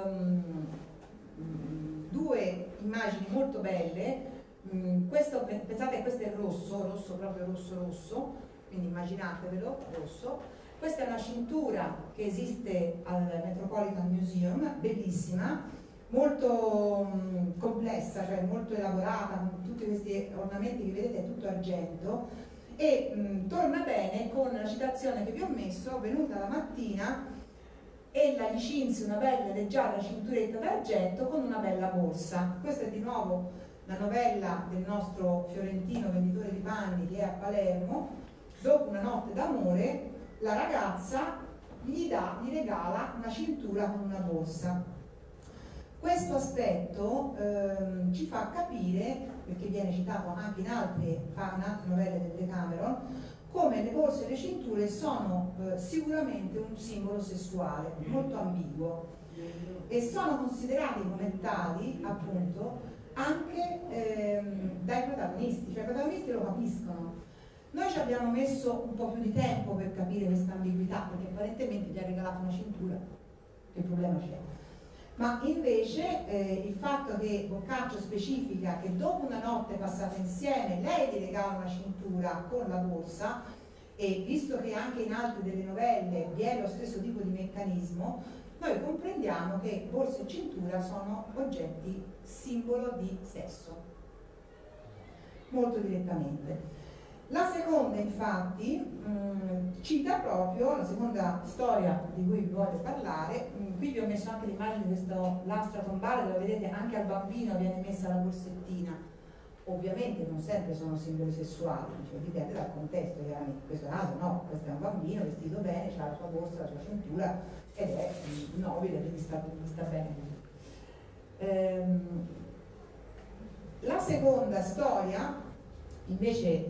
due immagini molto belle. Questo, pensate, questo è rosso, proprio rosso, quindi immaginatevelo, rosso. Questa è una cintura che esiste al Metropolitan Museum, bellissima, molto complessa, cioè molto elaborata, con tutti questi ornamenti che vedete, è tutto argento, e torna bene con la citazione che vi ho messo, venuta la mattina, ella gli cinse una bella leggiadra cinturetta d'argento con una bella borsa. Questa è di nuovo la novella del nostro fiorentino venditore di panni che è a Palermo. Dopo una notte d'amore, la ragazza gli regala una cintura con una borsa. Questo aspetto ci fa capire, perché viene citato anche in altre novelle del Decameron, come le borse e le cinture sono sicuramente un simbolo sessuale, molto ambiguo, e sono considerati come tali, appunto, anche dai protagonisti, cioè i protagonisti lo capiscono. Noi ci abbiamo messo un po' più di tempo per capire questa ambiguità, perché apparentemente gli ha regalato una cintura, che problema c'è? Ma invece il fatto che Boccaccio specifica che dopo una notte passata insieme lei gli regala una cintura con la borsa, e visto che anche in altre delle novelle vi è lo stesso tipo di meccanismo, noi comprendiamo che borsa e cintura sono oggetti simbolo di sesso, molto direttamente. La seconda, infatti, cita proprio la seconda storia di cui vi voglio parlare. Qui vi ho messo anche l'immagine di questo lastra tombale, dove vedete anche al bambino viene messa la borsettina. Ovviamente non sempre sono simboli sessuali, cioè dipende dal contesto, chiaramente. In questo caso no, questo è un bambino vestito bene, ha la sua borsa, la sua cintura ed è nobile, quindi sta bene. La seconda storia, invece,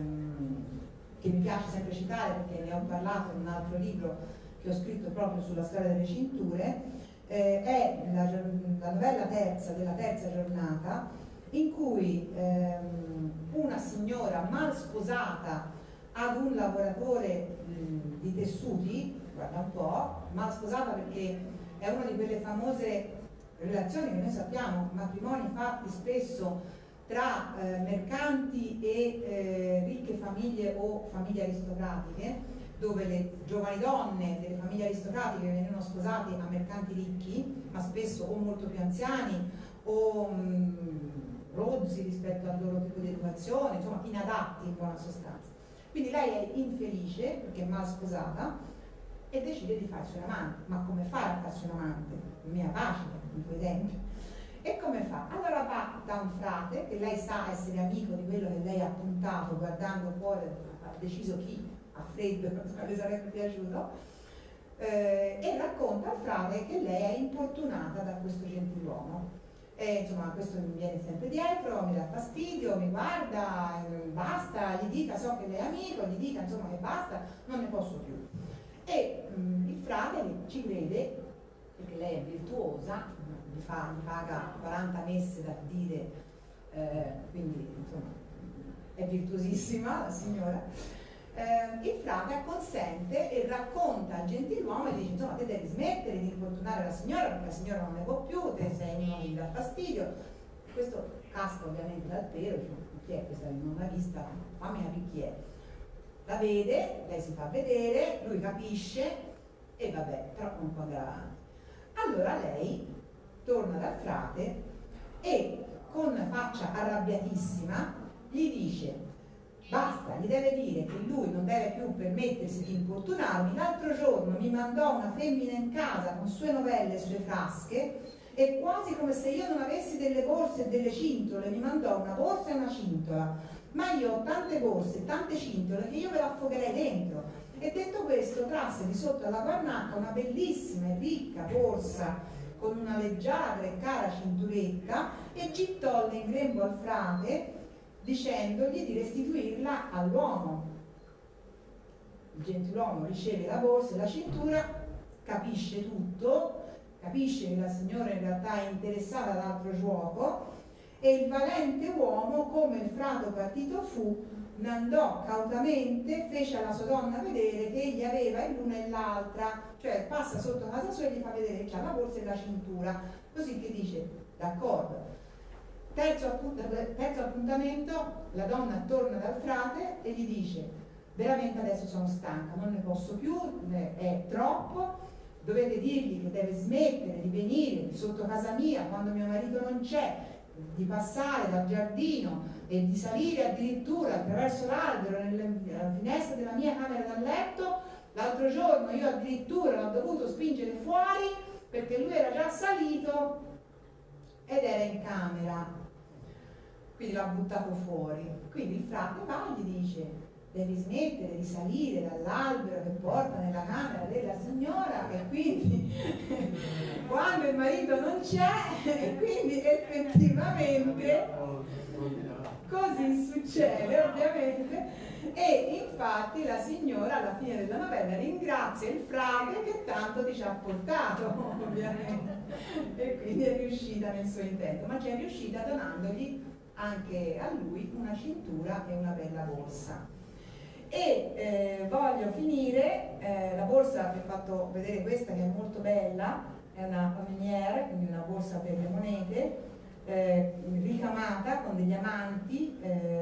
che mi piace sempre citare perché ne ho parlato in un altro libro che ho scritto proprio sulla storia delle cinture, è la novella terza della terza giornata, in cui una signora mal sposata ad un lavoratore di tessuti, guarda un po', mal sposata perché è una di quelle famose relazioni che noi sappiamo, matrimoni fatti spesso tra mercanti e ricche famiglie o famiglie aristocratiche, dove le giovani donne delle famiglie aristocratiche venivano sposate a mercanti ricchi, ma spesso o molto più anziani o rozzi rispetto al loro tipo di educazione, insomma inadatti in buona sostanza. Quindi lei è infelice perché è mal sposata e decide di farsi un amante. Ma come fa a farsi un amante? Non è facile in quei tempi. E come fa? Allora va da un frate che lei sa essere amico di quello che lei ha puntato, guardando fuori, ha deciso chi, a freddo, le sarebbe piaciuto, e racconta al frate che lei è importunata da questo gentiluomo. E insomma, questo mi viene sempre dietro, mi dà fastidio, mi guarda, basta, gli dica, so che lei è amico, gli dica insomma che basta, non ne posso più. E il frate ci crede, perché lei è virtuosa, gli paga 40 messe da dire, quindi insomma è virtuosissima la signora. Il frate acconsente e racconta al gentiluomo e dice: insomma, te devi smettere di importunare la signora perché la signora non ne può più, te sei uno che gli dà fastidio. Questo casca ovviamente dal pelo, dice: chi è questa che non l'ha vista? Fammi capire chi è. La vede, lei si fa vedere, lui capisce e vabbè, però non può andare avanti. Allora lei torna dal frate e con faccia arrabbiatissima gli dice: basta, gli deve dire che lui non deve più permettersi di importunarmi. L'altro giorno mi mandò una femmina in casa con sue novelle e sue frasche, e quasi come se io non avessi delle borse e delle cintole, mi mandò una borsa e una cintola. Ma io ho tante borse e tante cintole che io me la affogherei dentro. E detto questo, trasse di sotto alla guarnacca una bellissima e ricca borsa con una leggiadra e cara cinturetta e gittòlle in grembo al frate, dicendogli di restituirla all'uomo. il gentiluomo riceve la borsa e la cintura, capisce tutto, capisce che la signora in realtà è interessata ad altro gioco, e il valente uomo, come il frato partito fu, ne andò cautamente, fece alla sua donna vedere che egli aveva l'una e l'altra, cioè passa sotto casa sua e gli fa vedere che ha la borsa e la cintura, così che dice d'accordo. Terzo appuntamento, la donna torna dal frate e gli dice: veramente adesso sono stanca, non ne posso più, è troppo, dovete dirgli che deve smettere di venire sotto casa mia quando mio marito non c'è, di passare dal giardino e di salire addirittura attraverso l'albero nella finestra della mia camera da letto. L'altro giorno io addirittura l'ho dovuto spingere fuori perché lui era già salito ed era in camera, quindi l'ha buttato fuori. Quindi il frate va e gli dice: devi smettere di salire dall'albero che porta nella camera della signora, e quindi quando il marito non c'è, e quindi effettivamente così succede, ovviamente. E infatti la signora alla fine della novella ringrazia il frate che tanto ti ci ha portato, ovviamente, e quindi è riuscita nel suo intento, ma ci è riuscita donandogli anche a lui una cintura e una bella borsa. E voglio finire, la borsa, vi ho fatto vedere questa che è molto bella, è una paminière, quindi una borsa per le monete, ricamata con degli amanti,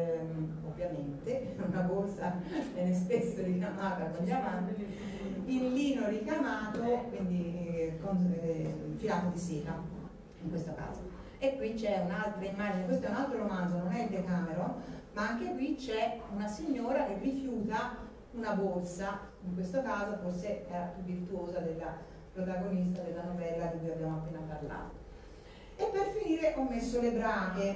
ovviamente, una borsa viene spesso ricamata con gli amanti, in lino ricamato, quindi con filato di seta, in questo caso. E qui c'è un'altra immagine, questo è un altro romanzo, non è il Decameron, ma anche qui c'è una signora che rifiuta una borsa, in questo caso forse era più virtuosa della protagonista della novella di cui abbiamo appena parlato. E per finire ho messo le braghe,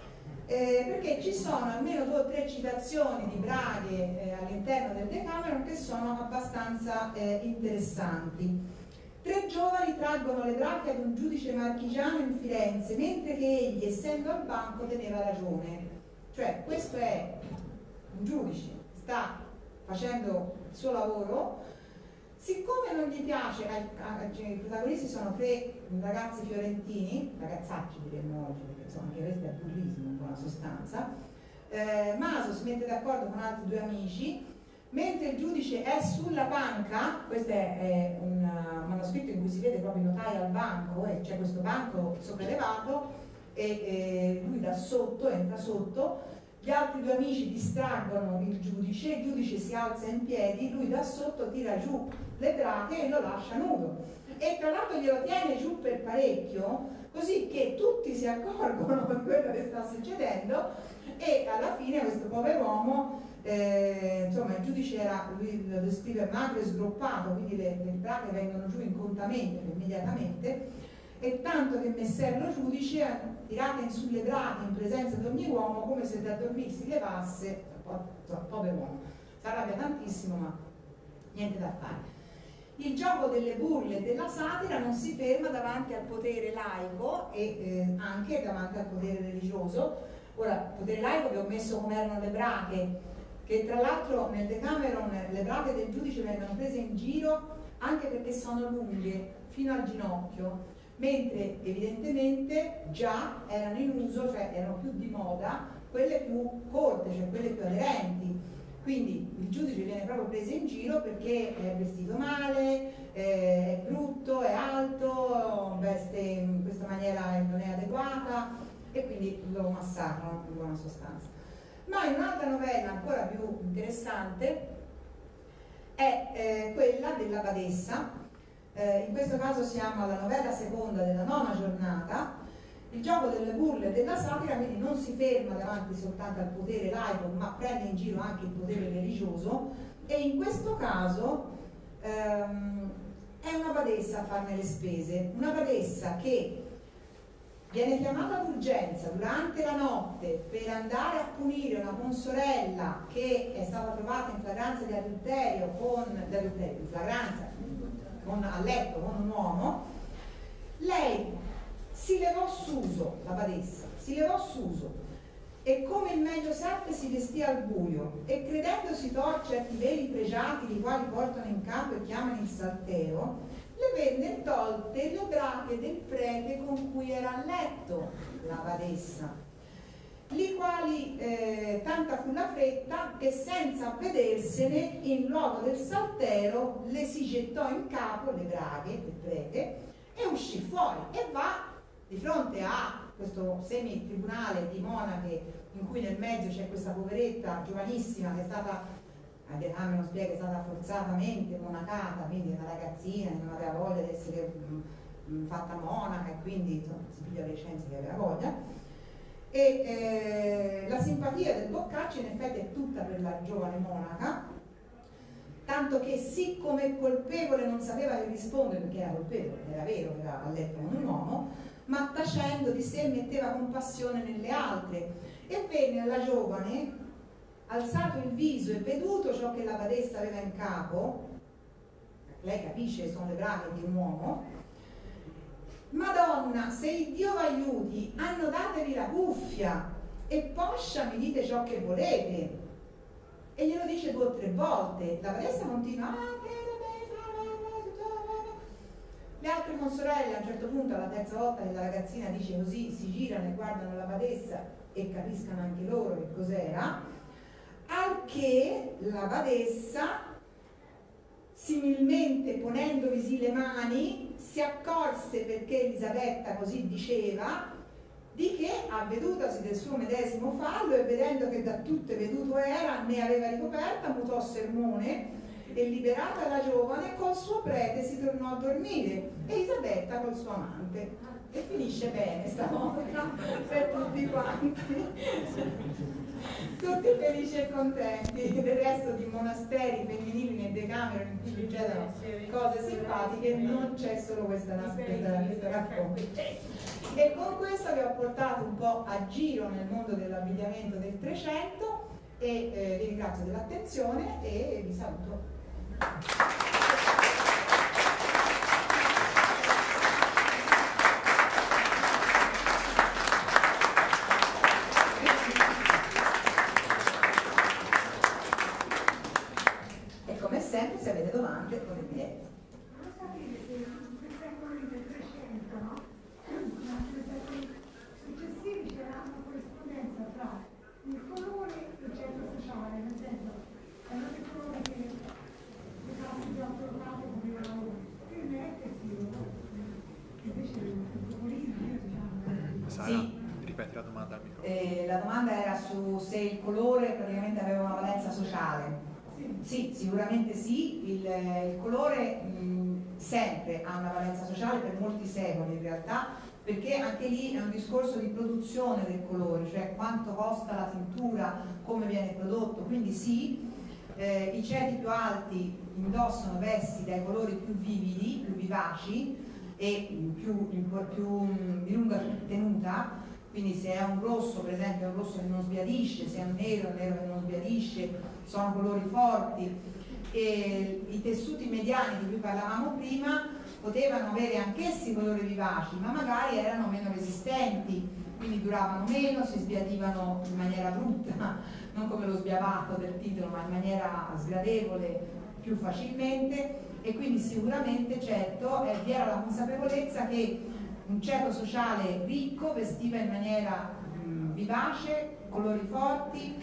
perché ci sono almeno 2 o 3 citazioni di braghe all'interno del Decameron che sono abbastanza interessanti. 3 giovani traggono le braghe ad un giudice marchigiano in Firenze, mentre che egli, essendo al banco, teneva ragione. Cioè, questo è un giudice, sta facendo il suo lavoro, siccome non gli piace, i protagonisti sono 3 ragazzi fiorentini, ragazzacci diremmo oggi, perché insomma anche questo è bullismo in buona sostanza. Maso si mette d'accordo con altri 2 amici, mentre il giudice è sulla banca. Questo è un manoscritto in cui si vede proprio i notai al banco, e c'è questo banco sopraelevato, e lui da sotto, entra sotto, gli altri 2 amici distraggono il giudice si alza in piedi, lui da sotto tira giù le braghe e lo lascia nudo, e tra l'altro glielo tiene giù per parecchio, così che tutti si accorgono di quello che sta succedendo, e alla fine questo pover'uomo, insomma il giudice era, lui lo descrive magro e sgroppato, quindi le braghe vengono giù incontanente, immediatamente, e tanto che messer lo giudice, tirate in su le braghe in presenza di ogni uomo, come se da dormire si levasse, povero uomo, si arrabbia tantissimo, ma niente da fare. Il gioco delle burle e della satira non si ferma davanti al potere laico e anche davanti al potere religioso. Ora, potere laico vi ho messo come erano le braghe, che tra l'altro nel Decameron le braghe del giudice vengono prese in giro anche perché sono lunghe fino al ginocchio, mentre evidentemente già erano in uso, cioè erano più di moda, quelle più corte, cioè quelle più aderenti. Quindi il giudice viene proprio preso in giro perché è vestito male, è brutto, è alto, veste in questa maniera non è adeguata, e quindi lo massacrano in buona sostanza. Ma in un'altra novella ancora più interessante è quella della badessa. In questo caso siamo alla novella seconda della 9ª giornata. Il gioco delle burle e della satira quindi non si ferma davanti soltanto al potere laico, ma prende in giro anche il potere religioso, e in questo caso è una badessa a farne le spese, una badessa che viene chiamata d'urgenza durante la notte per andare a punire una consorella che è stata trovata in flagranza di adulterio a letto con un uomo. Lei si levò s'uso, la badessa, si levò s'uso, e come il meglio serpe si vestì al buio, e credendosi torcerti i veli pregiati, li quali portano in capo e chiamano il saltero, le venne tolte le brache del prete con cui era a letto la badessa, li quali tanta fu la fretta che senza avvedersene in luogo del saltero le si gettò in capo le brache del prete e uscì fuori e va di fronte a questo semi-tribunale di monache in cui nel mezzo c'è questa poveretta giovanissima che è stata, me lo spiega, è stata forzatamente monacata, quindi una ragazzina che non aveva voglia di essere fatta monaca e quindi insomma, si piglia le licenze che aveva voglia. E la simpatia del Boccaccio in effetti è tutta per la giovane monaca, tanto che siccome colpevole non sapeva che rispondere perché era colpevole, era vero che era a letto con un uomo, ma tacendo di sé metteva compassione nelle altre, e venne alla giovane, alzato il viso e veduto ciò che la badessa aveva in capo, lei capisce che sono le brache di un uomo: Madonna, se il Dio v'aiuti, annodatevi la cuffia e poscia mi dite ciò che volete. E glielo dice 2 o 3 volte. La badessa continua, le altre consorelle a un certo punto, alla terza volta che la ragazzina dice così, si girano e guardano la badessa e capiscano anche loro che cos'era, al che la badessa, similmente ponendovisi le mani, si accorse, perché Elisabetta così diceva, di che, avvedutosi del suo medesimo fallo e vedendo che da tutte veduto era, ne aveva ricoperta, mutò sermone, e liberata la giovane col suo prete si tornò a dormire, e Elisabetta col suo amante. E finisce bene stavolta per tutti quanti, tutti felici e contenti. Del resto di monasteri femminili nel Decameron in cui succedono cose simpatiche non c'è solo questa racconto. E con questo vi ho portato un po' a giro nel mondo dell'abbigliamento del 300 e vi ringrazio dell'attenzione e vi saluto. E come sempre, se avete domande potete chiedere. Non sapete che in quei secoli del 300, no? Nei secoli successivi c'era una corrispondenza tra il colore e il centro sociale, nel senso, erano dei colori che le classi più autoritate volevano più mettersi, invece il populismo, diciamo. Sara, Sì. ripeti la domanda al microfono. La domanda era su se il colore praticamente aveva una valenza sociale. Sì, sicuramente sì, il colore sempre ha una valenza sociale per molti secoli in realtà, perché anche lì è un discorso di produzione del colore, cioè quanto costa la tintura, come viene prodotto, quindi sì, i ceti più alti indossano vesti dai colori più vividi, più vivaci e più di lunga tenuta, quindi se è un rosso per esempio è un rosso che non sbiadisce, se è un nero che non sbiadisce, sono colori forti, e i tessuti mediani di cui parlavamo prima potevano avere anch'essi colori vivaci, ma magari erano meno resistenti, quindi duravano meno, si sbiadivano in maniera brutta, non come lo sbiavato del titolo, ma in maniera sgradevole più facilmente, e quindi sicuramente certo vi era la consapevolezza che un ceto sociale ricco vestiva in maniera vivace, colori forti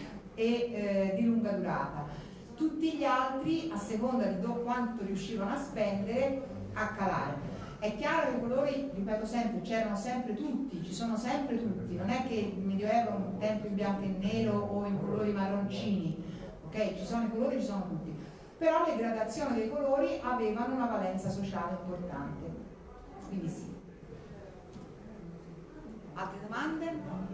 e di lunga durata. Tutti gli altri, a seconda di quanto riuscivano a spendere, a calare. È chiaro che i colori, ripeto sempre, c'erano sempre tutti, ci sono sempre tutti, non è che il Medioevo è un tempo in bianco e nero o in colori marroncini, ok? Ci sono i colori, ci sono tutti. Però le gradazioni dei colori avevano una valenza sociale importante, quindi sì. Altre domande?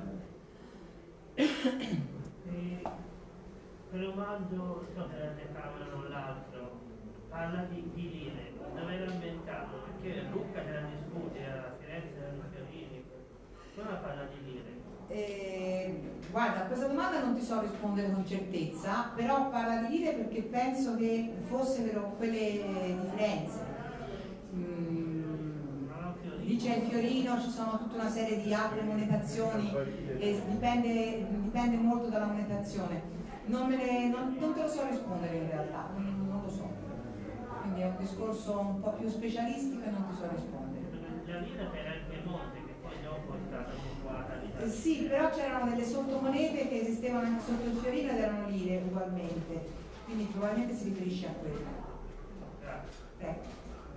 Per romanzo, so se la Decameron o l'altro, parla di lire, dove era ambientato? Perché Lucca c'era disputi, a Firenze erano Fiorini, come parla di lire? Guarda, a questa domanda non ti so rispondere con certezza, però parla di lire perché penso che fossero quelle di Firenze. lì c'è il fiorino, ci sono tutta una serie di altre monetazioni e dipende molto dalla monetazione. Non te lo so rispondere in realtà, non lo so. Quindi è un discorso un po' più specialistico e non ti so rispondere. La lira era in Piemonte, che poi dopo è stata occupata l'Italia. Sì, però c'erano delle sottomonete che esistevano anche sotto il fiorino ed erano lire ugualmente, quindi probabilmente si riferisce a quello. Grazie.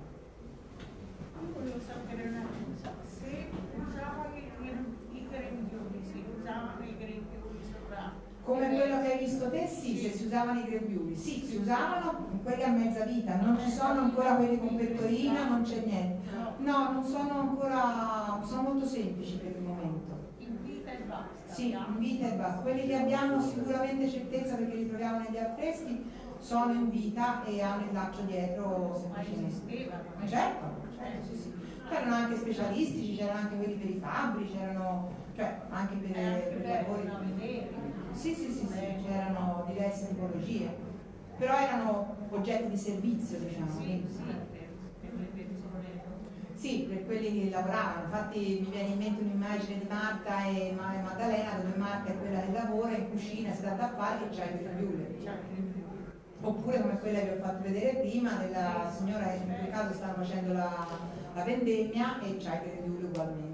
Io volevo sapere una cosa, se usavano i grembiuli, si usavano i grembiuli sopra. Come quello che hai visto te, sì, se si usavano i grembiuli, sì, si usavano quelli a mezza vita, non ci sono ancora quelli con pettorina, non c'è niente. No, non sono ancora, sono molto semplici per il momento. In vita e basta. Sì, in vita e basta. Quelli che abbiamo sicuramente certezza perché li troviamo negli affreschi sono in vita e hanno il laccio dietro Ma semplicemente. esistevano. Certo, sì, sì. C'erano anche specialistici, c'erano anche quelli per i fabbri, c'erano, cioè anche per i lavori. Sì, c'erano diverse tipologie, però erano oggetti di servizio, diciamo. Sì, per le persone. Sì, per quelli che lavoravano. Infatti mi viene in mente un'immagine di Marta e Maddalena, dove Marta è quella che lavora in cucina, si dà da fare e c'ha il grembiule. Oppure come quella che ho fatto vedere prima della signora che in quel caso stava facendo la vendemmia e c'ha il grembiule ugualmente.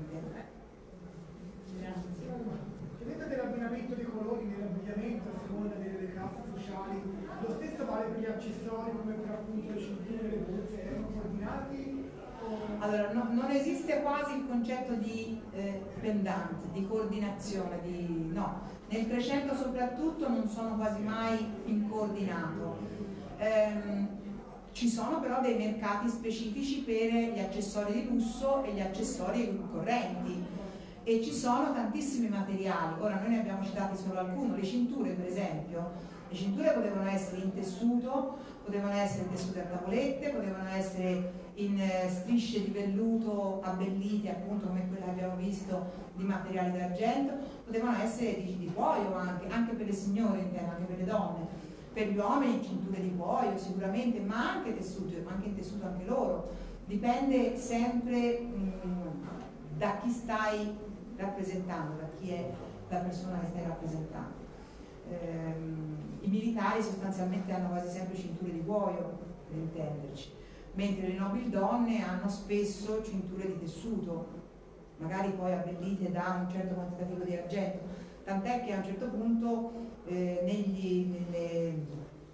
Vedete dell'abbinamento dei colori nell'abbigliamento a seconda delle classi sociali, lo stesso vale per gli accessori come per appunto le cinture, le borse, erano coordinati? Allora, non esiste quasi il concetto di pendant, di coordinazione, no. Nel 300 soprattutto non sono quasi mai in coordinato. Ci sono però dei mercati specifici per gli accessori di lusso e gli accessori correnti e ci sono tantissimi materiali. Ora noi ne abbiamo citati solo alcuni, le cinture per esempio. Le cinture potevano essere in tessuto, potevano essere in tessuto a tavolette, potevano essere in strisce di velluto abbellite appunto come quella che abbiamo visto di materiali d'argento, potevano essere di cuoio anche per le signore interne, anche per le donne. Per gli uomini cinture di cuoio sicuramente, ma anche in tessuto anche loro. Dipende sempre da chi stai rappresentando, da chi è la persona che stai rappresentando. I militari sostanzialmente hanno quasi sempre cinture di cuoio, per intenderci, mentre le nobili donne hanno spesso cinture di tessuto, magari poi abbellite da un certo quantitativo di argento. Tant'è che a un certo punto nelle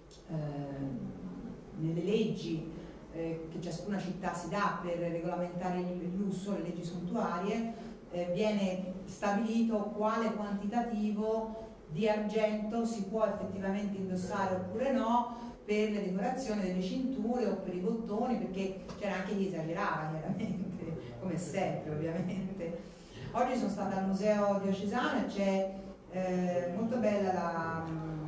leggi che ciascuna città si dà per regolamentare il lusso, le leggi suntuarie, viene stabilito quale quantitativo di argento si può effettivamente indossare oppure no per le decorazioni delle cinture o per i bottoni, perché c'era anche chi esagerava chiaramente, come sempre ovviamente. Oggi sono stata al Museo Diocesano e c'è molto bella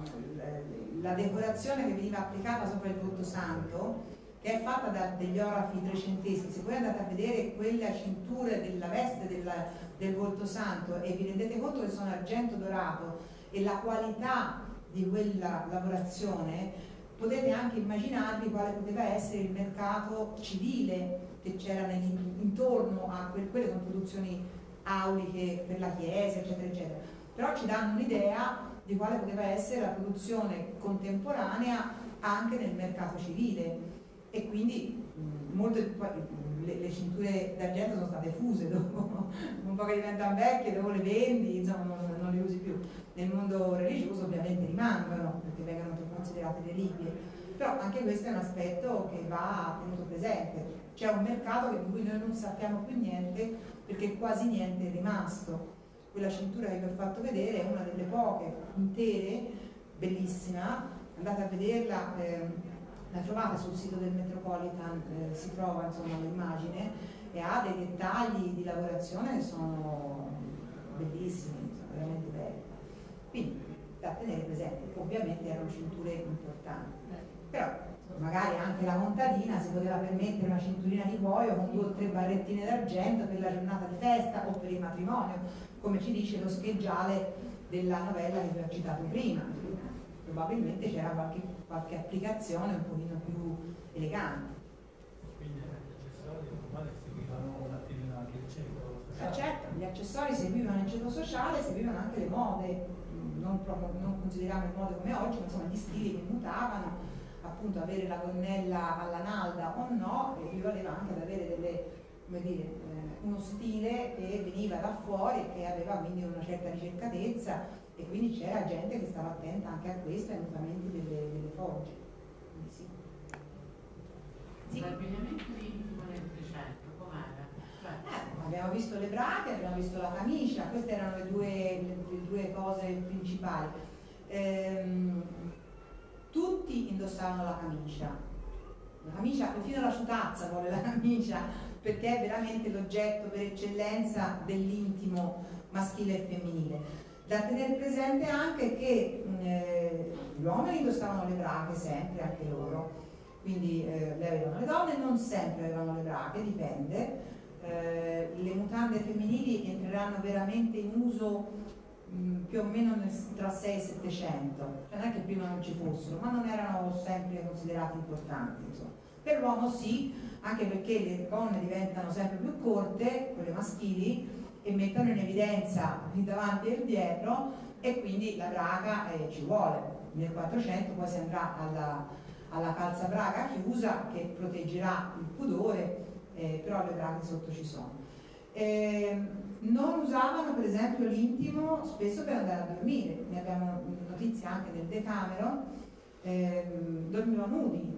la decorazione che veniva applicata sopra il volto santo, che è fatta da degli orafi trecenteschi. Se voi andate a vedere quella cintura della veste del volto santo e vi rendete conto che sono argento dorato e la qualità di quella lavorazione, potete anche immaginarvi quale poteva essere il mercato civile che c'era intorno a quelle sono produzioni auliche per la chiesa, eccetera, eccetera. Però ci danno un'idea di quale poteva essere la produzione contemporanea anche nel mercato civile. E quindi le cinture d'argento sono state fuse dopo, un po' che diventano vecchie, dopo le vendi, insomma non le usi più. Nel mondo religioso ovviamente rimangono, perché vengono considerate reliquie, però anche questo è un aspetto che va tenuto presente. C'è un mercato di cui noi non sappiamo più niente, perché quasi niente è rimasto. Quella cintura che vi ho fatto vedere è una delle poche intere, bellissima, andate a vederla, la trovate sul sito del Metropolitan, si trova insomma l'immagine e ha dei dettagli di lavorazione che sono bellissimi, sono veramente belli. Quindi da tenere presente, ovviamente erano cinture importanti, però magari anche la contadina si poteva permettere una cinturina di cuoio con 2 o 3 barrettine d'argento per la giornata di festa o per il matrimonio, come ci dice lo scheggiale della novella che vi ho citato prima. Probabilmente c'era qualche applicazione un pochino più elegante. Certo, gli accessori seguivano il ceto sociale, seguivano anche le mode, non consideriamo le mode come oggi, ma insomma gli stili che mutavano, appunto avere la gonnella alla nalda o no, equivaleva anche ad avere delle, come dire, uno stile che veniva da fuori e che aveva quindi una certa ricercatezza, e quindi c'era gente che stava attenta anche a questo, ai mutamenti delle fogge. Quindi sì. L'abbigliamento intimo nel 300 com'era? Abbiamo visto le brache, abbiamo visto la camicia, queste erano le due cose principali. Tutti indossavano la camicia, perfino la ciutazza vuole la camicia, perché è veramente l'oggetto per eccellenza dell'intimo maschile e femminile. Da tenere presente anche che gli uomini indossavano le brache sempre, anche loro, quindi le avevano. Le donne non sempre avevano le brache, dipende. Le mutande femminili entreranno veramente in uso più o meno tra 6 e 700, cioè non è che prima non ci fossero, ma non erano sempre considerate importanti, insomma. Per l'uomo sì, anche perché le gonne diventano sempre più corte, quelle maschili, e mettono in evidenza il davanti e il dietro, e quindi la braga ci vuole. Nel 400 poi si andrà alla calza braga chiusa, che proteggerà il pudore, però le braghe sotto ci sono. Non usavano per esempio l'intimo spesso per andare a dormire, ne abbiamo notizia anche nel Decameron, dormivano nudi,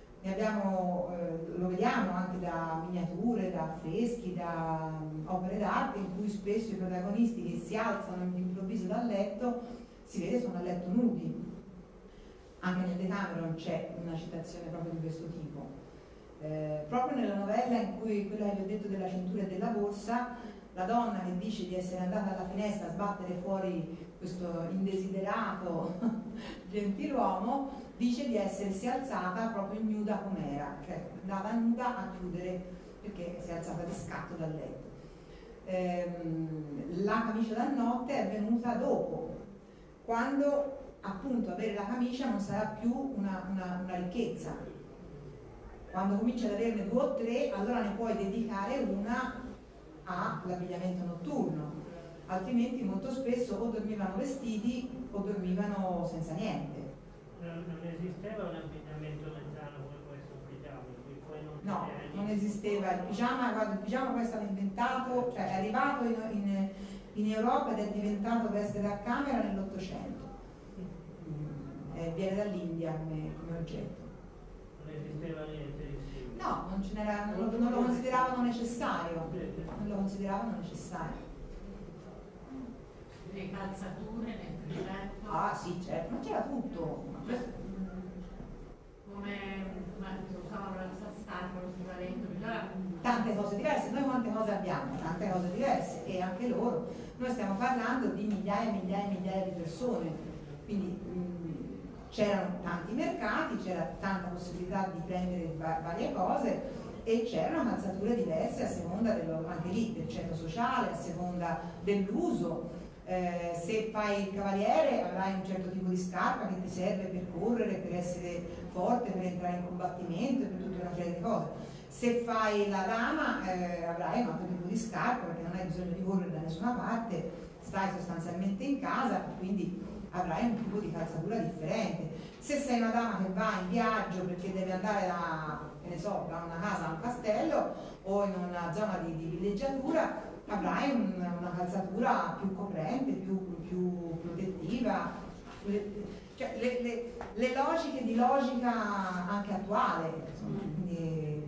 lo vediamo anche da miniature, da affreschi, da opere d'arte in cui spesso i protagonisti che si alzano all'improvviso dal letto si vede sono a letto nudi. Anche nel Decameron c'è una citazione proprio di questo tipo. Proprio nella novella in cui, quella che vi ho detto della cintura e della borsa, la donna che dice di essere andata alla finestra a sbattere fuori questo indesiderato gentiluomo, dice di essersi alzata proprio nuda com'era, cioè andava nuda a chiudere perché si è alzata di scatto dal letto. La camicia da notte è venuta dopo, quando appunto avere la camicia non sarà più una ricchezza. Quando cominci ad averne 2 o 3, allora ne puoi dedicare una all'abbigliamento notturno, altrimenti molto spesso o dormivano vestiti o dormivano senza niente. Non esisteva un abbigliamento mezzano come questo pigiama? No, non esisteva. Il pigiama poi è stato inventato, cioè è arrivato in Europa ed è diventato veste da camera nell'800. Viene dall'India come oggetto. Non esisteva niente di simile? No, non lo consideravano necessario. Non lo consideravano necessario. Le calzature nel 300? Ah sì, certo, ma c'era tutto. Come usavano la scarpa, lo stivaletto? Tante cose diverse. Noi quante cose abbiamo? Tante cose diverse, e anche loro. Noi stiamo parlando di migliaia e migliaia e migliaia di persone, quindi c'erano tanti mercati, c'era tanta possibilità di prendere varie cose, e c'erano calzature diverse a seconda anche lì del ceto sociale, a seconda dell'uso. Se fai il cavaliere avrai un certo tipo di scarpa che ti serve per correre, per essere forte, per entrare in combattimento, per tutta una serie di cose. Se fai la dama avrai un altro tipo di scarpa, perché non hai bisogno di correre da nessuna parte, stai sostanzialmente in casa, quindi avrai un tipo di calzatura differente. Se sei una dama che va in viaggio perché deve andare da una casa a un castello o in una zona di villeggiatura, avrai una calzatura più coprente, più protettiva. Cioè, le logiche di logica anche attuale. Quindi,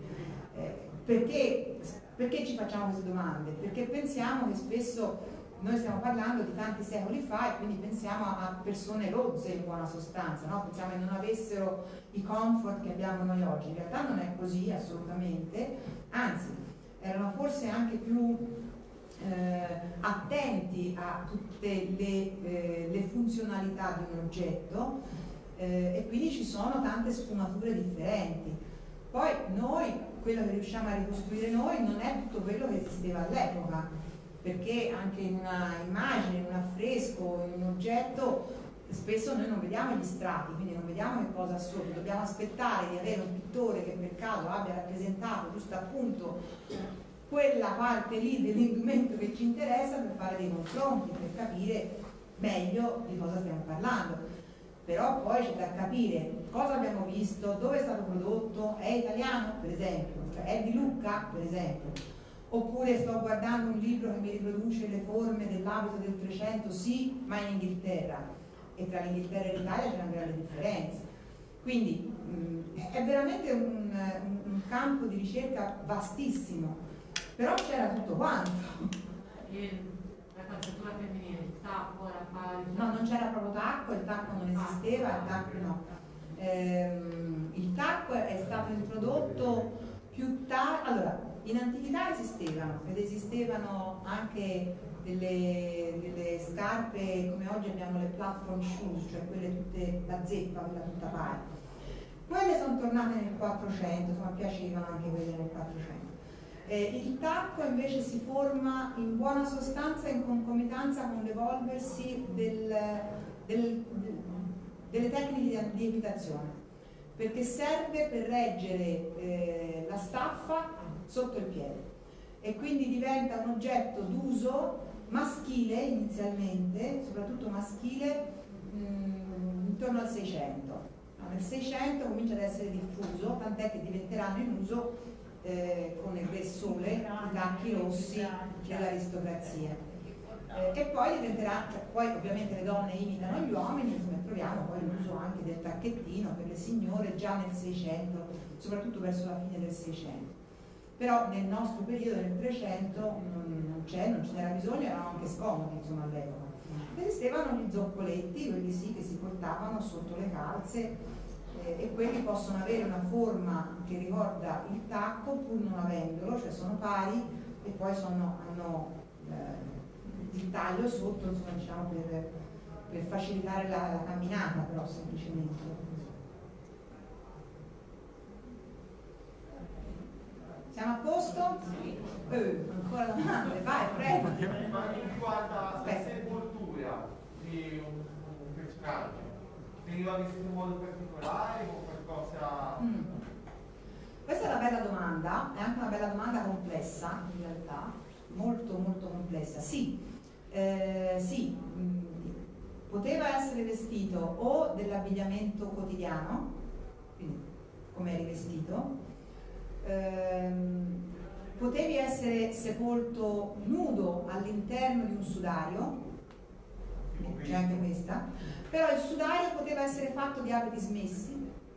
perché ci facciamo queste domande? Perché pensiamo che spesso noi stiamo parlando di tanti secoli fa, e quindi pensiamo a persone rozze in buona sostanza, no? Pensiamo che non avessero i comfort che abbiamo noi oggi. In realtà non è così assolutamente, anzi erano forse anche più attenti a tutte le funzionalità di un oggetto, e quindi ci sono tante sfumature differenti. Poi noi, quello che riusciamo a ricostruire noi non è tutto quello che esisteva all'epoca, perché anche in una immagine, in un affresco, in un oggetto spesso noi non vediamo gli strati, quindi non vediamo che cosa sotto, dobbiamo aspettare di avere un pittore che per caso abbia rappresentato giusto appunto quella parte lì dell'indumento che ci interessa per fare dei confronti, per capire meglio di cosa stiamo parlando. Però poi c'è da capire cosa abbiamo visto, dove è stato prodotto, è italiano per esempio, è di Lucca per esempio, oppure sto guardando un libro che mi riproduce le forme dell'abito del 300, sì, ma in Inghilterra, e tra l'Inghilterra e l'Italia c'è una grande differenza. Quindi è veramente un campo di ricerca vastissimo, però c'era tutto quanto. La calzatura femminile, il tacco, la pari. No, non c'era proprio tacco, il tacco non esisteva, il tacco no. Il tacco è stato introdotto più tardi. Allora, in antichità esistevano, ed esistevano anche delle scarpe, come oggi abbiamo le platform shoes, cioè quelle tutte da zeppa, quella tutta pari. Quelle sono tornate nel 400, insomma piacevano anche quelle nel 400. Il tacco invece si forma in buona sostanza in concomitanza con l'evolversi delle tecniche di equitazione, perché serve per reggere la staffa sotto il piede e quindi diventa un oggetto d'uso maschile inizialmente, soprattutto maschile intorno al 600. Nel 600 comincia ad essere diffuso, tant'è che diventeranno in uso con il Re Sole i tacchi rossi dell'aristocrazia. E poi diventerà, cioè, poi ovviamente le donne imitano gli uomini, come troviamo poi l'uso anche del tacchettino per le signore già nel 600, soprattutto verso la fine del 600. Però nel nostro periodo, nel 300, non ce n'era bisogno, erano anche scomodi insomma all'epoca. Esistevano gli zoppoletti, quelli sì che si portavano sotto le calze, e quelli possono avere una forma che ricorda il tacco pur non avendolo, cioè sono pari e poi hanno il taglio sotto, insomma, diciamo per facilitare la camminata, però semplicemente. Siamo a posto? Sì. Ancora domande? Vai, prego. Ma riguarda la sepoltura di un personaggio, veniva vestito in modo particolare o qualcosa? Questa è una bella domanda, è anche una bella domanda complessa in realtà, molto molto complessa. Sì, poteva essere vestito o dell'abbigliamento quotidiano, quindi come eri vestito, potevi essere sepolto nudo all'interno di un sudario, c'è anche questa, però il sudario poteva essere fatto di abiti smessi.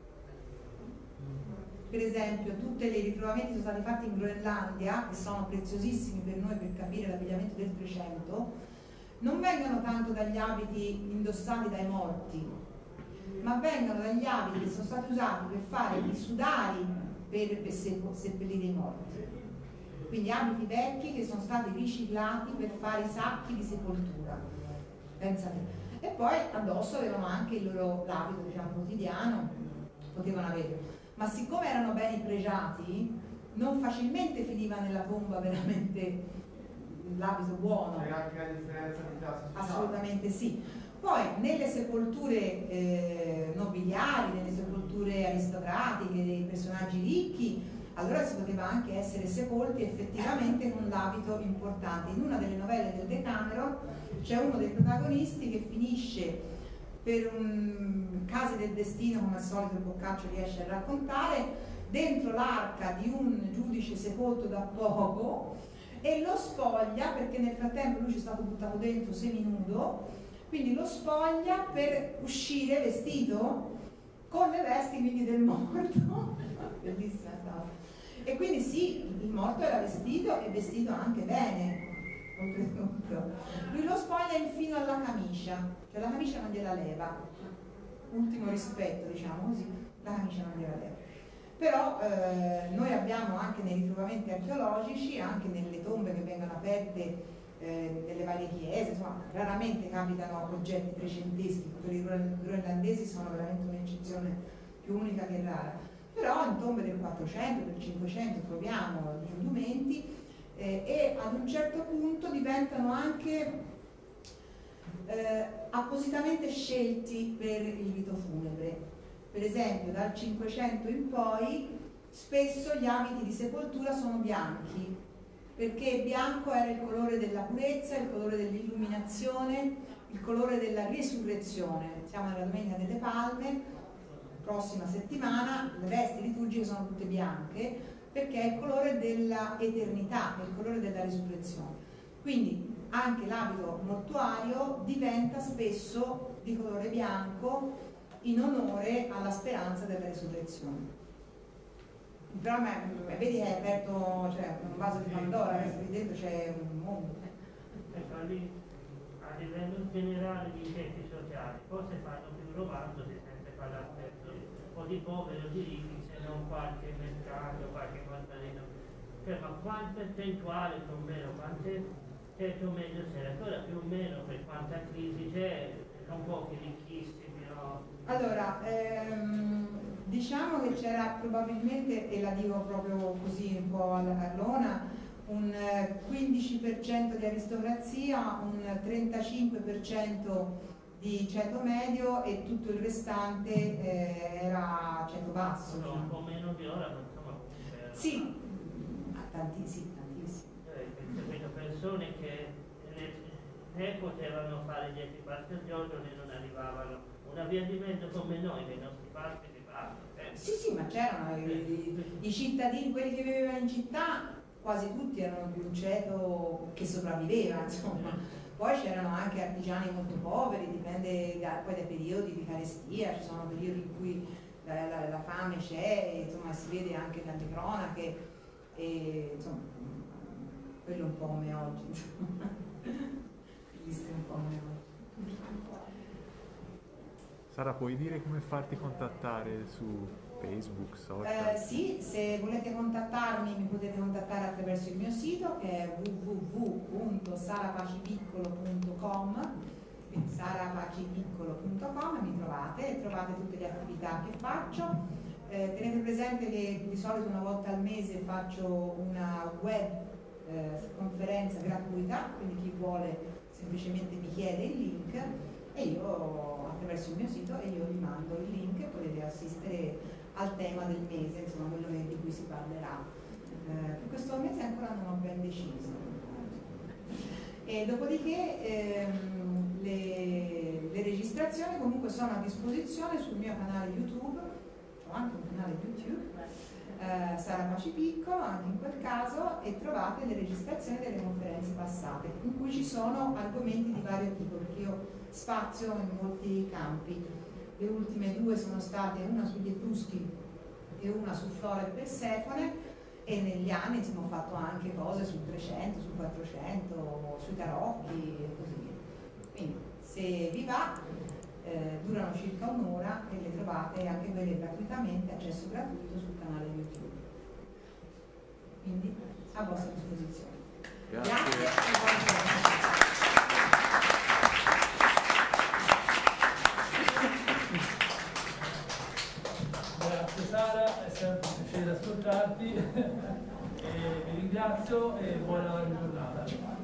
Per esempio tutti i ritrovamenti sono stati fatti in Groenlandia, che sono preziosissimi per noi per capire l'abbigliamento del 300, non vengono tanto dagli abiti indossati dai morti, ma vengono dagli abiti che sono stati usati per fare i sudari per seppellire i morti. Quindi abiti vecchi che sono stati riciclati per fare i sacchi di sepoltura. Pensate. E poi addosso avevano anche l'abito, diciamo, quotidiano, potevano avere. Ma siccome erano beni pregiati, non facilmente finiva nella tomba veramente l'abito buono. C'è anche la differenza di classe sociale? Assolutamente sì. Poi nelle sepolture nobiliari, nelle sepolture aristocratiche dei personaggi ricchi, allora si poteva anche essere sepolti effettivamente con l'abito importante. In una delle novelle del Decameron c'è uno dei protagonisti che finisce per casi del destino, come al solito il Boccaccio riesce a raccontare, dentro l'arca di un giudice sepolto da poco e lo spoglia, perché nel frattempo lui ci è stato buttato dentro seminudo, quindi lo spoglia per uscire vestito con le vesti quindi del morto. Bellissima storia. E quindi sì, il morto era vestito e vestito anche bene, oltretutto. Lui lo spoglia infino alla camicia, cioè la camicia non gliela leva, ultimo rispetto, diciamo così, la camicia non gliela leva. Però noi abbiamo anche nei ritrovamenti archeologici, anche nelle tombe che vengono aperte nelle varie chiese, insomma, raramente capitano oggetti trecenteschi, quelli groenlandesi sono veramente un'eccezione più unica che rara, però in tombe del 400, del 500 troviamo gli indumenti e ad un certo punto diventano anche appositamente scelti per il rito funebre. Per esempio dal 500 in poi spesso gli abiti di sepoltura sono bianchi, perché bianco era il colore della purezza, il colore dell'illuminazione, il colore della risurrezione. Siamo nella Domenica delle Palme, prossima settimana, le vesti liturgiche sono tutte bianche perché è il colore della eternità, è il colore della risurrezione. Quindi anche l'abito mortuario diventa spesso di colore bianco in onore alla speranza della risurrezione. Però vedi che hai aperto, cioè, un vaso di Pandora, lì dentro c'è un mondo. Ecco, lì a livello generale di centri sociali, forse fanno più romanzo se senza parlare o di poveri o di ricchi, se non qualche mercato, qualche qualcosina. Cioè, ma quanta percentuale più o meno, quante certo meglio c'era, ancora più o meno per quanta crisi c'è, sono pochi ricchissimi, no? Allora, diciamo che c'era probabilmente, e la dico proprio così un po' all'ona, un 15% di aristocrazia, un 35% di ceto medio e tutto il restante era ceto basso. No, un po' meno di ora, ma insomma. Sì, tantissimi. Vedo persone che né potevano fare 10 passi al giorno né non arrivavano. Una via di mezzo come noi, dei nostri passi si fanno. Sì, ma c'erano i cittadini, quelli che vivevano in città, quasi tutti erano di un ceto che sopravviveva, insomma. Poi c'erano anche artigiani molto poveri, dipende poi dai periodi di carestia, ci sono periodi in cui la fame c'è, insomma si vede anche dalle cronache, e insomma quello un po' come oggi, insomma. Esiste un po' come oggi. Sara, puoi dire come farti contattare su Facebook, social? Sì, se volete contattarmi mi potete contattare attraverso il mio sito che è www.sarapacipiccolo.com, quindi sarapacipiccolo.com, mi trovate e trovate tutte le attività che faccio. Tenete presente che di solito una volta al mese faccio una web conferenza gratuita, quindi chi vuole semplicemente mi chiede il link e io attraverso il mio sito e io vi mando il link e potete assistere al tema del mese, insomma quello di cui si parlerà. Per questo mese ancora non ho ben deciso. E dopodiché le registrazioni comunque sono a disposizione sul mio canale YouTube, ho anche un canale YouTube, Sara Pacipiccolo, anche in quel caso, e trovate le registrazioni delle conferenze passate, in cui ci sono argomenti di vario tipo, perché io spazio in molti campi. Le ultime due sono state una sugli Etruschi e una su Flora e Persefone, e negli anni insomma, ho fatto anche cose sul 300, sul 400, sui tarocchi e così via. Quindi se vi va, durano circa un'ora e le trovate anche quelle gratuitamente, accesso gratuito sul canale YouTube. Quindi a vostra disposizione. Grazie. Grazie e buona giornata. Grazie Sara, è sempre un piacere ascoltarti e vi ringrazio e buona giornata.